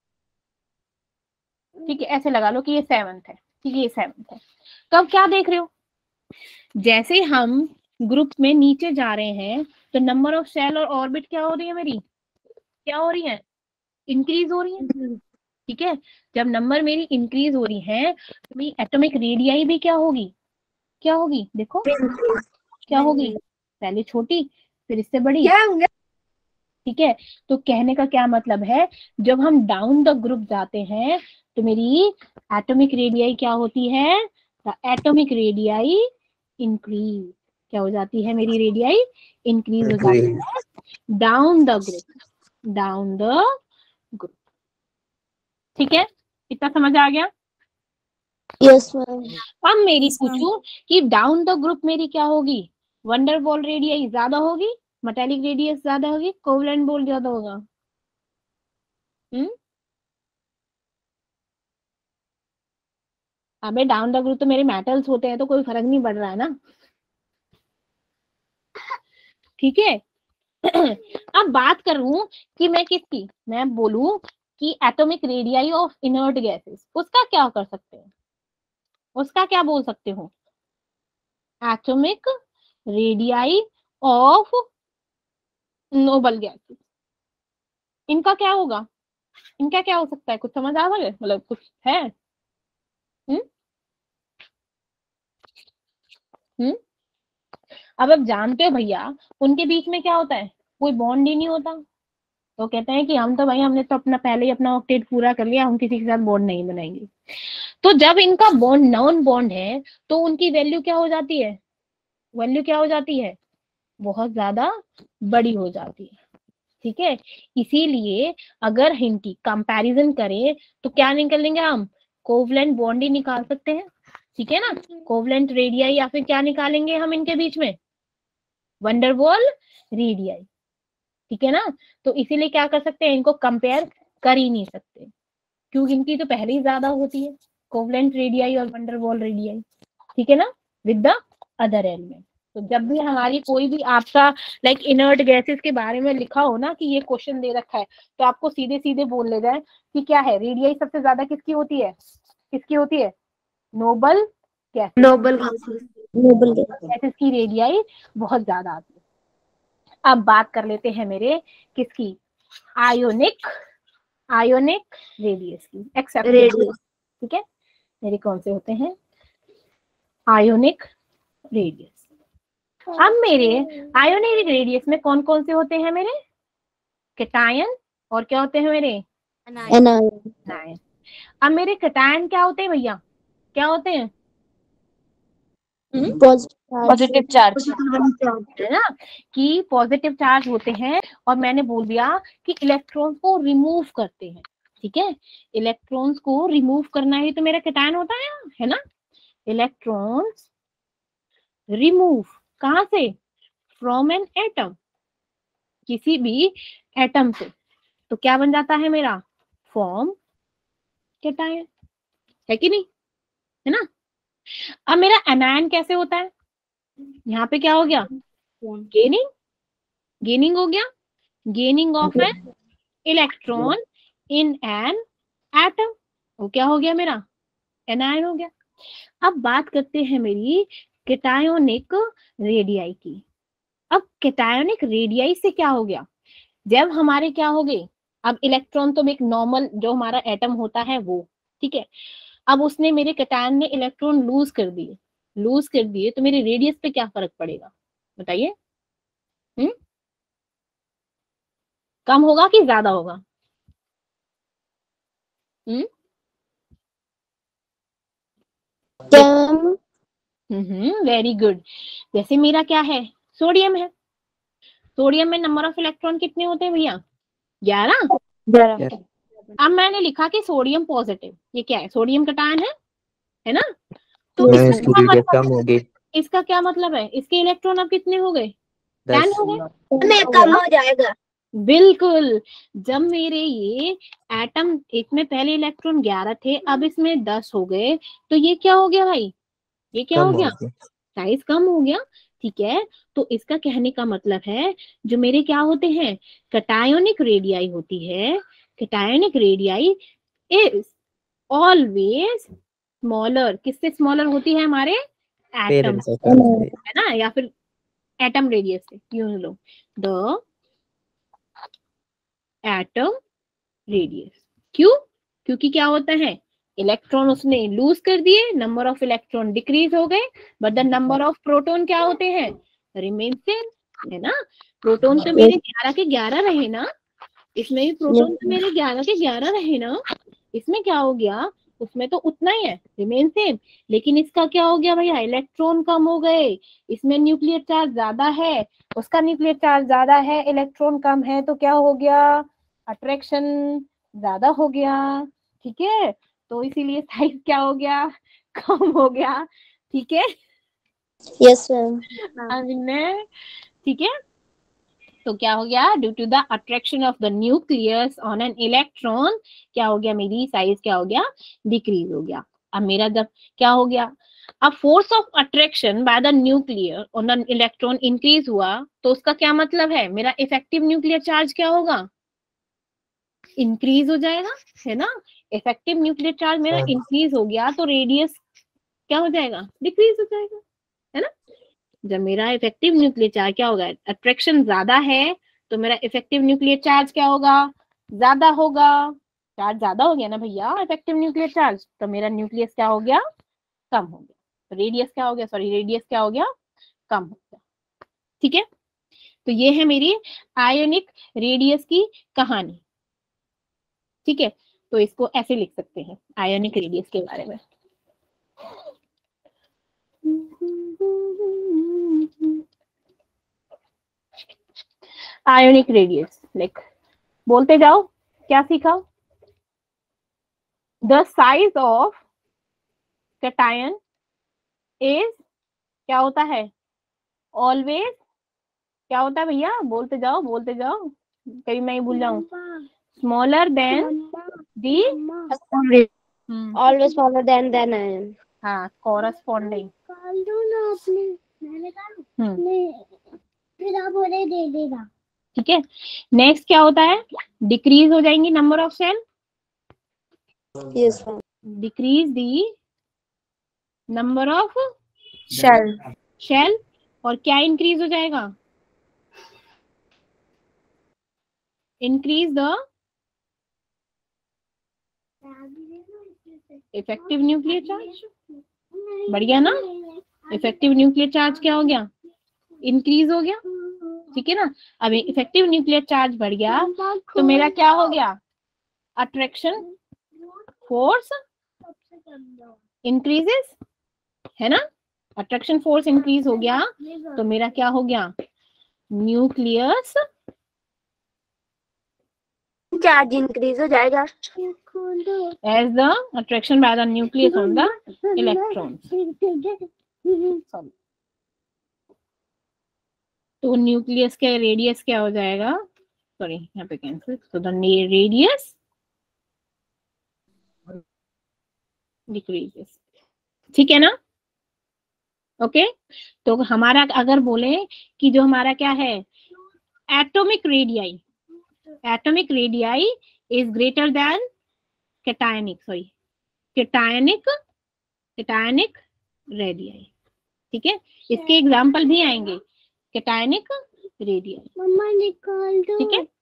ठीक है, ऐसे लगा लो कि ये सेवंथ है, ठीक है ये सेवंथ है। तो अब क्या देख रहे हो, जैसे हम ग्रुप में नीचे जा रहे हैं तो नंबर ऑफ शेल और ऑर्बिट क्या हो रही है मेरी, क्या हो रही है, इंक्रीज हो रही है। ठीक है, जब नंबर मेरी इंक्रीज हो रही है तो मेरी एटॉमिक रेडियाई भी क्या होगी, क्या होगी, देखो क्या होगी, पहले छोटी फिर इससे बड़ी। ठीक है, तो कहने का क्या मतलब है, जब हम डाउन द ग्रुप जाते हैं तो मेरी एटॉमिक रेडियाई क्या होती है, एटॉमिक रेडियाई इंक्रीज, क्या हो जाती है मेरी रेडियाई, इंक्रीज हो जाती है down the group, down the group. ठीक है, इतना समझ आ गया। Yes ma'am. अब मेरी पूछूं कि डाउन द ग्रुप मेरी क्या होगी, वंडर बॉल रेडियाई ज्यादा होगी, मेटालिक रेडियस ज्यादा होगी, कोवलेंट बॉल ज्यादा होगा। हम्म अबे डाउन द ग्रुप तो मेरे मेटल्स होते हैं तो कोई फर्क नहीं पड़ रहा है ना। ठीक है अब बात करूं कि मैं किसकी, मैं बोलूं कि atomic radii of inert gases, उसका क्या कर सकते हैं, उसका क्या बोल सकते हो, atomic radii of noble gases, इनका क्या होगा, इनका क्या हो सकता है, कुछ समझ आ रहा है, मतलब कुछ है। हम्म हम्म अब अब जानते हो भैया उनके बीच में क्या होता है, कोई बॉन्ड ही नहीं होता। तो कहते हैं कि हम तो भाई हमने तो अपना पहले ही अपना ऑक्टेट पूरा कर लिया, हम किसी के साथ बॉन्ड नहीं बनाएंगे। तो जब इनका बॉन्ड नॉन बॉन्ड है तो उनकी वैल्यू क्या हो जाती है, वैल्यू क्या हो जाती है, बहुत ज्यादा बड़ी हो जाती है। ठीक है, इसीलिए अगर इनकी कंपैरिजन करें तो क्या निकालेंगे हम, कोवलेंट बॉन्ड ही निकाल सकते हैं। ठीक है ना, कोवलेंट रेडियाई या फिर क्या निकालेंगे हम इनके बीच में, वंडरवॉल रेडियाई। ठीक है ना, तो इसीलिए क्या कर सकते हैं, इनको कंपेयर कर ही नहीं सकते क्योंकि इनकी तो पहले ही ज्यादा होती है, कोवलेंट रेडियाई और वंडरवॉल रेडियाई। ठीक है ना, विद द अदर एलिमेंट। तो जब भी हमारी कोई भी आपका लाइक इनर्ट गैसेस के बारे में लिखा हो ना कि ये क्वेश्चन दे रखा है तो आपको सीधे सीधे बोल ले जाए कि क्या है, रेडियाई सबसे ज्यादा किसकी होती है, किसकी होती है, noble gases, noble gases, noble gases की रेडियाई बहुत ज्यादा आती है। अब बात कर लेते हैं मेरे किसकी, आयोनिक, आयोनिक रेडियस की, एक्सेप्ट रेडियस। ठीक है, मेरे कौन से होते हैं, आयोनिक रेडियस। अब मेरे आयोनिक रेडियस में कौन कौन से होते हैं मेरे, कैटायन और क्या होते हैं मेरे, एनायन। अब मेरे कैटायन क्या होते हैं भैया, क्या होते हैं, पॉजिटिव चार्ज, है ना, कि पॉजिटिव चार्ज होते हैं। और मैंने बोल दिया कि इलेक्ट्रॉन्स को रिमूव करते हैं। ठीक है, इलेक्ट्रॉन्स को रिमूव करना ही तो मेरा कैटायन होता है, है ना, इलेक्ट्रॉन्स रिमूव कहां से, फ्रॉम एन एटम, किसी भी एटम से, तो क्या बन जाता है मेरा, फॉर्म कैटायन, है कि नहीं, है ना। अब मेरा एनायन कैसे होता है, यहाँ पे क्या हो गया, गेनिंग, गेनिंग हो गया, gaining of an electron in an atom, वो क्या हो गया मेरा, एनायन हो गया। अब बात करते हैं मेरी कैटायोनिक रेडियाई की। अब कैटायोनिक रेडियाई से क्या हो गया, जब हमारे क्या हो गए, अब इलेक्ट्रॉन तो एक नॉर्मल जो हमारा एटम होता है वो, ठीक है, अब उसने मेरे कैटायन में इलेक्ट्रॉन लूज कर दिए, लूज कर दिए तो मेरे रेडियस पे क्या फर्क पड़ेगा, बताइए। हम्म कम होगा कि ज्यादा होगा, हम्म हम्म वेरी गुड। जैसे मेरा क्या है, सोडियम है, सोडियम में नंबर ऑफ इलेक्ट्रॉन कितने होते हैं भैया, ग्यारह। अब मैंने लिखा कि सोडियम पॉजिटिव, ये क्या है, सोडियम कैटायन है, है ना, तो मैम इसका इसकी क्या रेडियस मतलब, कम होगी, इसका क्या मतलब है, इसके इलेक्ट्रॉन अब कितने हो गए, टेन दस। हो गए, में कम हो जाएगा। बिल्कुल। जब मेरे ये एटम, एक में पहले इलेक्ट्रॉन ग्यारह थे अब इसमें दस हो गए तो ये क्या हो गया भाई, ये क्या कम हो गया, होगी। साइज कम हो गया। ठीक है, तो इसका कहने का मतलब है जो मेरे क्या होते हैं, कैटायोनिक रेडियाई होती है, cationic radii is always smaller, किससे स्मॉलर होती है, हमारे एटम, Parents of Earth. है ना, या फिर एटम रेडियस से, यूं लो, द एटम रेडियस। क्यों? क्योंकि क्या होता है, इलेक्ट्रॉन उसने लूज कर दिए, नंबर ऑफ इलेक्ट्रॉन डिक्रीज हो गए, but the number of proton क्या होते हैं, रिमेन सेम, है ना। प्रोटॉन तो मेरे ग्यारह के ग्यारह रहे ना, इसमें भी प्रोटॉन तो मेरे ग्यारह के ग्यारह रहे ना, इसमें क्या हो गया, उसमें तो उतना ही है, रिमेन सेम, लेकिन इसका क्या हो गया भैया, इलेक्ट्रॉन कम हो गए, इसमें न्यूक्लियर चार्ज ज्यादा है, उसका न्यूक्लियर चार्ज ज्यादा है, इलेक्ट्रॉन कम है, तो क्या हो गया, अट्रैक्शन ज्यादा हो गया, ठीक है, तो इसीलिए साइज क्या हो गया, कम हो गया, ठीक है। Yes ma'am. ठीक है, तो क्या हो गया, due to the attraction of the nucleus on an electron, क्या हो गया, मेरी साइज क्या हो गया, डिक्रीज हो गया। अब मेरा जब क्या हो गया, अब force of attraction by the nuclear on an electron increase हुआ, तो उसका क्या मतलब है, मेरा इफेक्टिव न्यूक्लियर चार्ज क्या होगा, इंक्रीज हो जाएगा, है ना। इफेक्टिव न्यूक्लियर चार्ज मेरा इंक्रीज हो गया, तो रेडियस क्या हो जाएगा, डिक्रीज हो जाएगा, है ना। जब मेरा इफेक्टिव न्यूक्लियर चार्ज क्या होगा, अट्रैक्शन ज्यादा है, तो मेरा इफेक्टिव न्यूक्लियर चार्ज क्या होगा, ज्यादा होगा, चार्ज ज्यादा हो गया ना भैया, इफेक्टिव न्यूक्लियर चार्ज, तो मेरा न्यूक्लियस क्या हो गया, कम हो गया, रेडियस क्या हो गया, सॉरी रेडियस क्या हो गया, कम हो गया, ठीक है। तो ये है मेरी आयोनिक रेडियस की कहानी, ठीक है। तो इसको ऐसे लिख सकते हैं आयोनिक रेडियस के बारे में। आयोनिक रेडियस लाइक, बोलते जाओ, क्या सीखा, the size of cation is, क्या होता है, ऑलवेज, क्या होता है भैया, बोलते जाओ बोलते जाओ, कभी मैं ही भूल जाऊं, smaller than the, always smaller than than ion. हाँ, कॉरस्पॉन्डिंग, ठीक है। नेक्स्ट क्या होता है, डिक्रीज हो जाएंगी number of shell, yes ma'am. Decrease the number of shell shell, और क्या इंक्रीज हो जाएगा, increase the effective nuclear charge, बढ़ गया ना, इफेक्टिव न्यूक्लियर चार्ज क्या हो गया, इंक्रीज हो गया, ठीक है ना। अब इफेक्टिव न्यूक्लियर चार्ज बढ़ गया, तो मेरा क्या हो गया, अट्रैक्शन फोर्स इंक्रीजेस, है ना, अट्रैक्शन फोर्स इंक्रीज हो गया, तो मेरा क्या हो गया, न्यूक्लियस चार्ज इंक्रीज हो जाएगा as the attraction by the nucleus on the electrons. Sorry. तो न्यूक्लियस का रेडियस क्या हो जाएगा, सॉरी यहाँ पे कैंसिल, तो द रेडियस डिक्रीजेस, ठीक है ना। Okay okay? तो हमारा अगर बोले कि जो हमारा क्या है, atomic radii, atomic radii is greater than cationic, sorry cationic, cationic radii, ठीक है। इसके एग्जांपल भी आएंगे, कैटायनिक रेडियाई, मम्मा निकाल दो, ठीक है।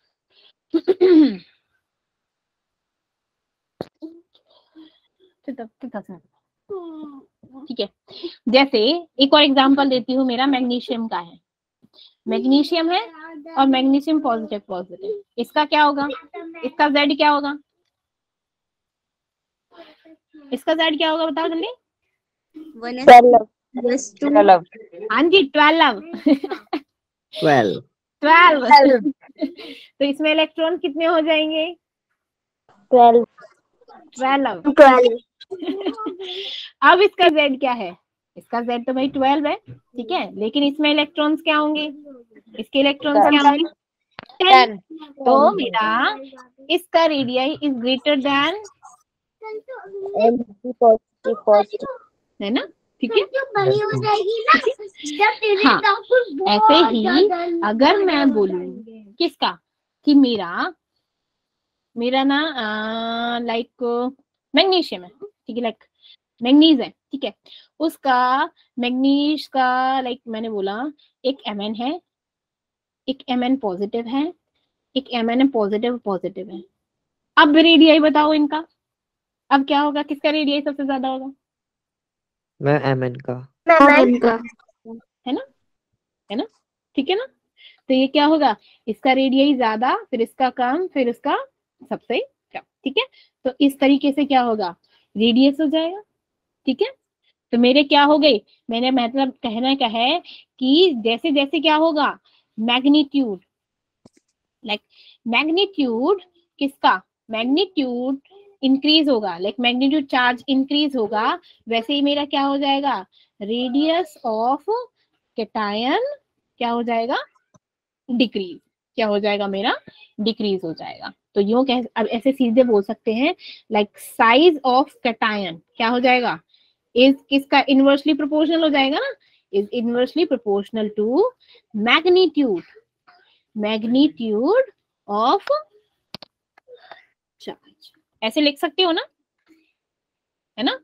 ठीक है, जैसे एक और एग्जांपल देती हूँ, मेरा मैग्नीशियम का है, मैग्नीशियम है और मैग्नीशियम पॉजिटिव पॉजिटिव, इसका क्या होगा, इसका जेड क्या होगा, इसका जेड क्या होगा, बताओ जल्दी, हाँ जी ट्वेल्व, Twelve. ट्वेल्व तो इसमें इलेक्ट्रॉन कितने हो जाएंगे, ट्वेल्व ट्वेल्व। ट्वेल्व। अब इसका जेड क्या है, इसका जेड तो भाई ट्वेल्व है, ठीक है, लेकिन इसमें इलेक्ट्रॉन्स क्या होंगे, इसके इलेक्ट्रॉन्स क्या होंगे, टेन। तो मेरा इसका रेडियाई इज ग्रेटर देन, है ना, ठीक है। हाँ, ऐसे ही अगर मैं बोलूं किसका कि मेरा मेरा ना लाइक मैग्नीशियम है, ठीक है, लाइक मैग्नीज है, ठीक है, उसका मैग्नीज का लाइक मैंने बोला एक एम एन है, एक एम एन पॉजिटिव है, एक एम एन पॉजिटिव पॉजिटिव है। अब रेडियाई बताओ इनका, अब क्या होगा, किसका रेडियाई सबसे ज्यादा होगा? मैं एम एन का। एम का है ना, है ना, ठीक है ना। तो ये क्या होगा, इसका रेडियाई ज्यादा, फिर इसका कम, फिर इसका सबसे कम, ठीक है। तो इस तरीके से क्या होगा, रेडियस हो जाएगा, ठीक है। तो मेरे क्या हो गए, मैंने मतलब कहना क्या है कि जैसे जैसे क्या होगा, मैग्नीट्यूड, लाइक मैग्नीट्यूड किसका, मैग्नीट्यूड इंक्रीज होगा, लाइक मैग्नीट्यूड चार्ज इंक्रीज होगा, वैसे ही मेरा क्या हो जाएगा, रेडियस ऑफ कैटायन क्या हो जाएगा, डिक्रीज, क्या हो जाएगा मेरा, डिक्रीज हो जाएगा। तो यूं कह, अब ऐसे सीधे बोल सकते हैं लाइक साइज ऑफ कैटायन क्या हो जाएगा, इज किसका इनवर्सली प्रोपोर्शनल हो जाएगा ना, is inversely proportional to magnitude, magnitude of charge, ऐसे लिख सकते हो ना, है ना।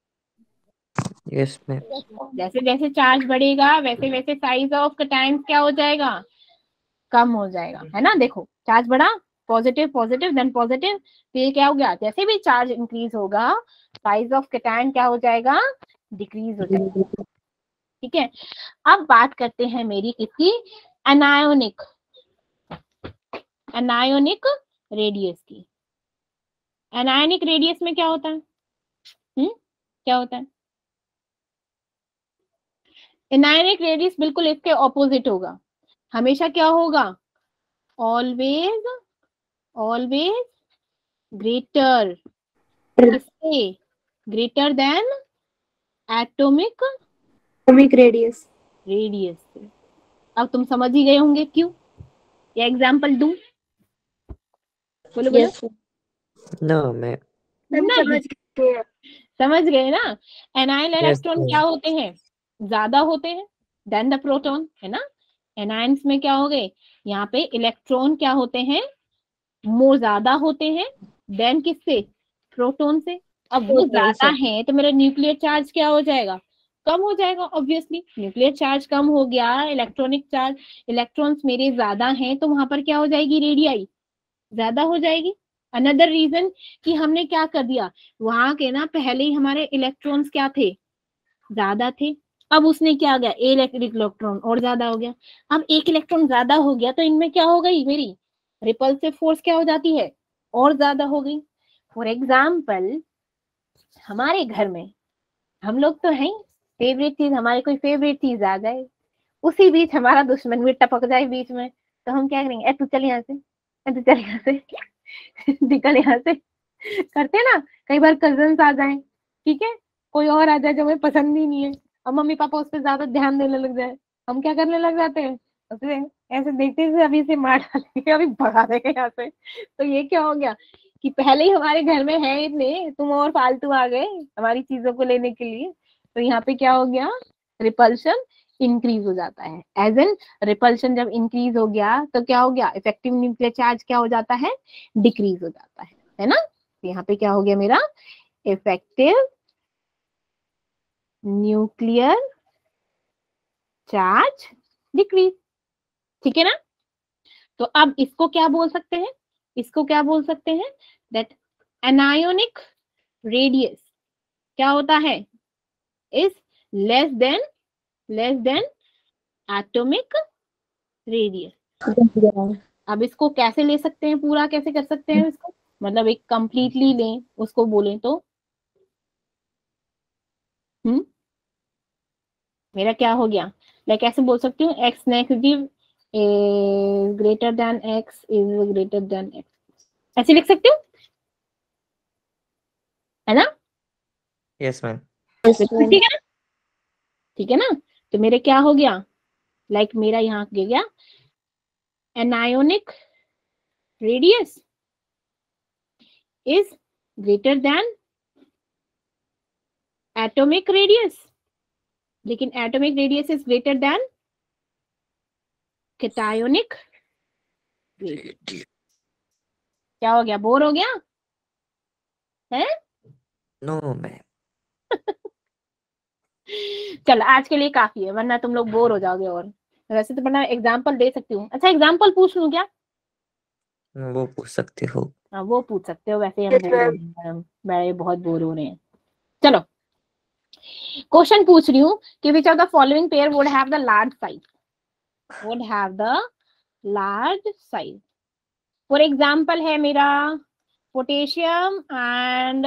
Yes ma'am. जैसे जैसे चार्ज बढ़ेगा वैसे वैसे साइज ऑफ कैटायन क्या हो जाएगा, कम हो जाएगा, है ना। देखो चार्ज बढ़ा, पॉजिटिव पॉजिटिव देन पॉजिटिव, तो ये क्या हो गया, जैसे भी चार्ज इंक्रीज होगा साइज ऑफ कैटायन क्या हो जाएगा, डिक्रीज हो जाएगा, ठीक है। अब बात करते हैं मेरी किसकी, एनायोनिक, एनायोनिक रेडियस की। एनायोनिक रेडियस में क्या होता है, हम्म क्या होता है, एनायोनिक रेडियस बिल्कुल इसके ऑपोजिट होगा, हमेशा क्या होगा, ऑलवेज ऑलवेज ग्रेटर, किससे, greater than atomic atomic radius radius से। अब तुम समझ ही गए होंगे क्यों, ये एग्जांपल दूं, बोलो बोलो। यस नो मैं समझ गए, समझ गए ना। एनायन यस इलेक्ट्रॉन क्या होते हैं, ज्यादा होते हैं देन द प्रोटॉन, है ना। एनायंस में क्या हो गए, यहाँ पे इलेक्ट्रॉन क्या होते हैं, मोर ज्यादा होते हैं देन किससे, प्रोटॉन से। अब वो ज्यादा है तो मेरा न्यूक्लियर चार्ज क्या हो जाएगा, कम हो जाएगा, ऑब्वियसली न्यूक्लियर चार्ज कम हो गया, इलेक्ट्रॉनिक चार्ज, इलेक्ट्रॉन्स मेरे ज्यादा हैं तो वहां पर क्या हो जाएगी, रेडियाई ज्यादा हो जाएगी। अनदर रीजन कि हमने क्या कर दिया, वहां के ना पहले ही हमारे इलेक्ट्रॉन्स क्या थे, ज्यादा थे, अब उसने क्या गया, एक इलेक्ट्रॉन और ज्यादा हो गया। अब एक इलेक्ट्रॉन ज्यादा हो गया तो इनमें क्या हो गई, मेरी रिपल्सिव फोर्स क्या हो जाती है, और ज्यादा हो गई। फॉर एग्जाम्पल हमारे घर में हम लोग तो हैं, फेवरेट चीज, हमारी कोई फेवरेट चीज आ जाए, उसी बीच हमारा दुश्मन भी टपक जाए बीच में, तो हम क्या करेंगे, ए तू चल यहाँ से, ए तू चल यहाँ से निकल यहाँ से, करते ना। कई बार कजन्स आ जाए, ठीक है, कोई और आ जाए जो हमें पसंद ही नहीं है, और मम्मी पापा उस पर ज्यादा ध्यान देने लग जाए, हम क्या करने लग जाते हैं, उसे ऐसे देखते हुए अभी से मार डालेंगे, अभी भगा देंगे यहाँ से। तो ये क्या हो गया कि पहले ही हमारे घर में है इतने, तुम और फालतू आ गए हमारी चीजों को लेने के लिए, तो यहाँ पे क्या हो गया, रिपल्शन इंक्रीज हो जाता है। एज एन रिपल्शन जब इंक्रीज हो गया तो क्या हो गया, इफेक्टिव न्यूक्लियर चार्ज क्या हो जाता है, डिक्रीज हो जाता है है ना। तो यहाँ पे क्या हो गया मेरा, इफेक्टिव न्यूक्लियर चार्ज डिक्रीज, ठीक है ना। तो अब इसको क्या बोल सकते हैं, इसको क्या बोल सकते हैं, दैट एनायोनिक रेडियस क्या होता है, is less than less than atomic radius. अब इसको कैसे ले सकते हैं, पूरा कैसे कर सकते हैं इसको, मतलब एक कंप्लीटली लें उसको बोलें तो, हम्म मेरा क्या हो गया, लाइक ऐसे बोल सकती हूँ, X negative is greater than X is greater than X, ऐसे लिख सकती हूँ, है ना। Yes ma'am. ठीक है ना, ठीक है ना। तो मेरे क्या हो गया, लाइक like मेरा यहाँ गया anionic radius is greater than atomic radius, लेकिन atomic radius is greater than cationic radius. क्या हो गया, बोर हो गया है? No ma'am. चलो आज के लिए काफी है, वरना तुम लोग बोर हो जाओगे। और वैसे तो मैं एग्जांपल दे सकती हूँ। अच्छा एग्जांपल पूछ लूं क्या? वो पूछ सकते हो। हाँ वो पूछ सकते हो, वैसे हम बोर हो रहे हैं, हम बड़े बहुत बोर हो रहे हैं। चलो क्वेश्चन पूछ रही हूँ कि which of the following pair would have the large size, would have the large size. For example है मेरा पोटेशियम एंड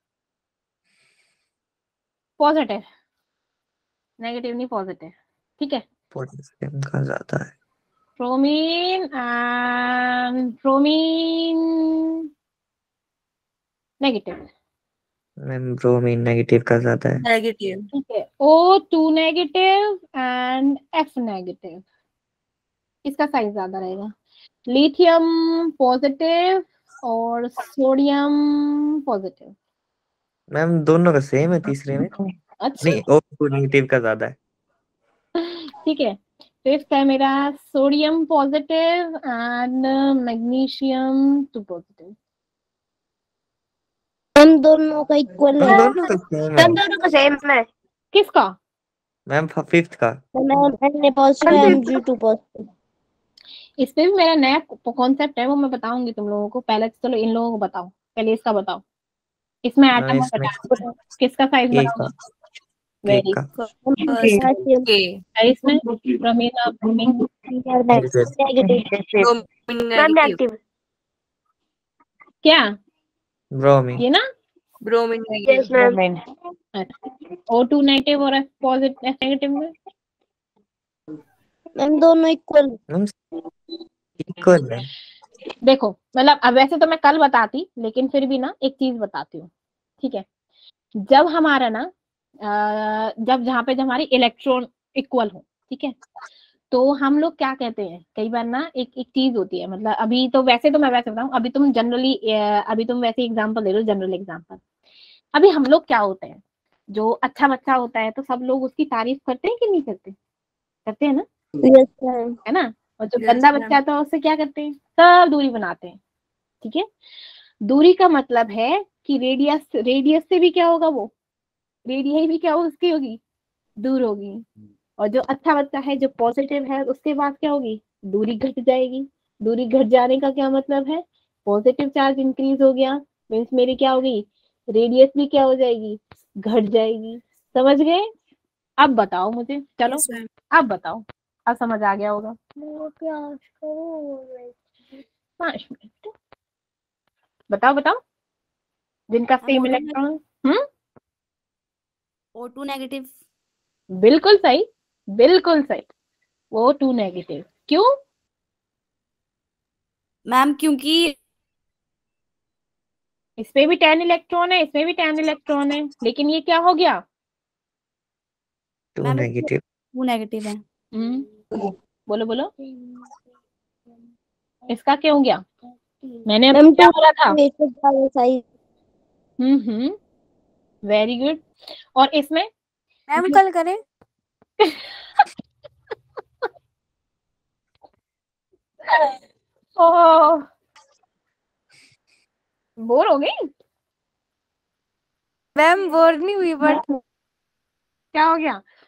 पॉजिटिव, नेगेटिव नहीं पॉजिटिव, ठीक है। पोटेशियम का ज्यादा है। Bromine and bromine negative, ma'am bromine negative का ज्यादा है। नेगेटिव। ठीक है। O two negative and F negative, किसका साइज ज्यादा रहेगा? लिथियम पॉजिटिव और सोडियम पॉजिटिव। मैम दोनों का सेम है तीसरे में। अच्छा नहीं, ओ टू नेगेटिव का ज्यादा है। ठीक है। फिफ्थ है मेरा sodium positive and magnesium two positive. हम दोनों का इक्वल मैम है। दोनों का सेम है। हम दोनों का सेम है। किसका? मैम फिफ्थ का। Ma'am positive M G two positive. इस पे भी मेरा नया कॉन्सेप्ट है, वो मैं बताऊंगी तुम लोगों को। पहले तो चलो इन लोगों को बताओ, पहले इसका बताओ। इसमें मैम एटम इसमें बताओ किसका साइज के का बताओ। के वेरी का फर्स्ट के इसमें ब्रोमीन और ब्रोमीन नेगेटिव। Bromine negative. क्या ब्रोमीन। ये ना bromine yes negative. Ma'am. O two negative और एफ पॉजिटिव एफ नेगेटिव में मैम दोनों इक्वल। मैम इक्वल है। देखो मतलब अब वैसे तो मैं कल बताती, लेकिन फिर भी ना एक चीज बताती हूँ, ठीक है। जब हमारा ना अ, जब जहाँ पे जब हमारी इलेक्ट्रॉन इक्वल हो, ठीक है, तो हम लोग क्या कहते हैं, कई बार ना एक एक चीज होती है, मतलब अभी तो वैसे तो मैं वैसे बताऊँ, अभी तुम जनरली अभी तुम वैसे एग्जांपल दे रहे हो, जनरल एग्जांपल। अभी हम लोग क्या होते हैं, जो अच्छा बच्चा होता है तो सब लोग उसकी तारीफ करते हैं कि नहीं करते? करते हैं ना, यस मैम। है ना। और जो Yes, गंदा ma'am. बच्चा था उससे क्या करते हैं, सब दूरी बनाते हैं, ठीक है। दूरी का मतलब है कि रेडियस, रेडियस से भी क्या होगा, वो रेडियस भी क्या उसकी होगी, दूर होगी। और जो अच्छा बच्चा है, जो पॉजिटिव है, उसके बाद क्या होगी, दूरी घट जाएगी। दूरी घट जाने का क्या मतलब है, पॉजिटिव चार्ज इंक्रीज हो गया, मीन्स मेरी क्या होगी, रेडियस भी क्या हो जाएगी, घट जाएगी। समझ गए? अब बताओ मुझे, चलो Yes, ma'am. अब बताओ, अब समझ आ गया होगा। पांच मिनट बताओ बताओ, जिनका same electron. Hmm O two negative. बिल्कुल सही, बिल्कुल सही। वो टू नेगेटिव क्यों? मैम क्योंकि इसमें भी टेन इलेक्ट्रॉन है, इसमें भी टेन इलेक्ट्रॉन है, लेकिन ये क्या हो गया, two ma'am negative. Two negative है। हम्म बोलो बोलो, इसका क्यों हो गया? मैंने आपको मैम क्या टू बोला था? ज्यादा size. Hmm hmm very good. और इसमें मैम कल करें। ओ बोर हो गई? मैम बोर नहीं हुई बट क्या हो गया?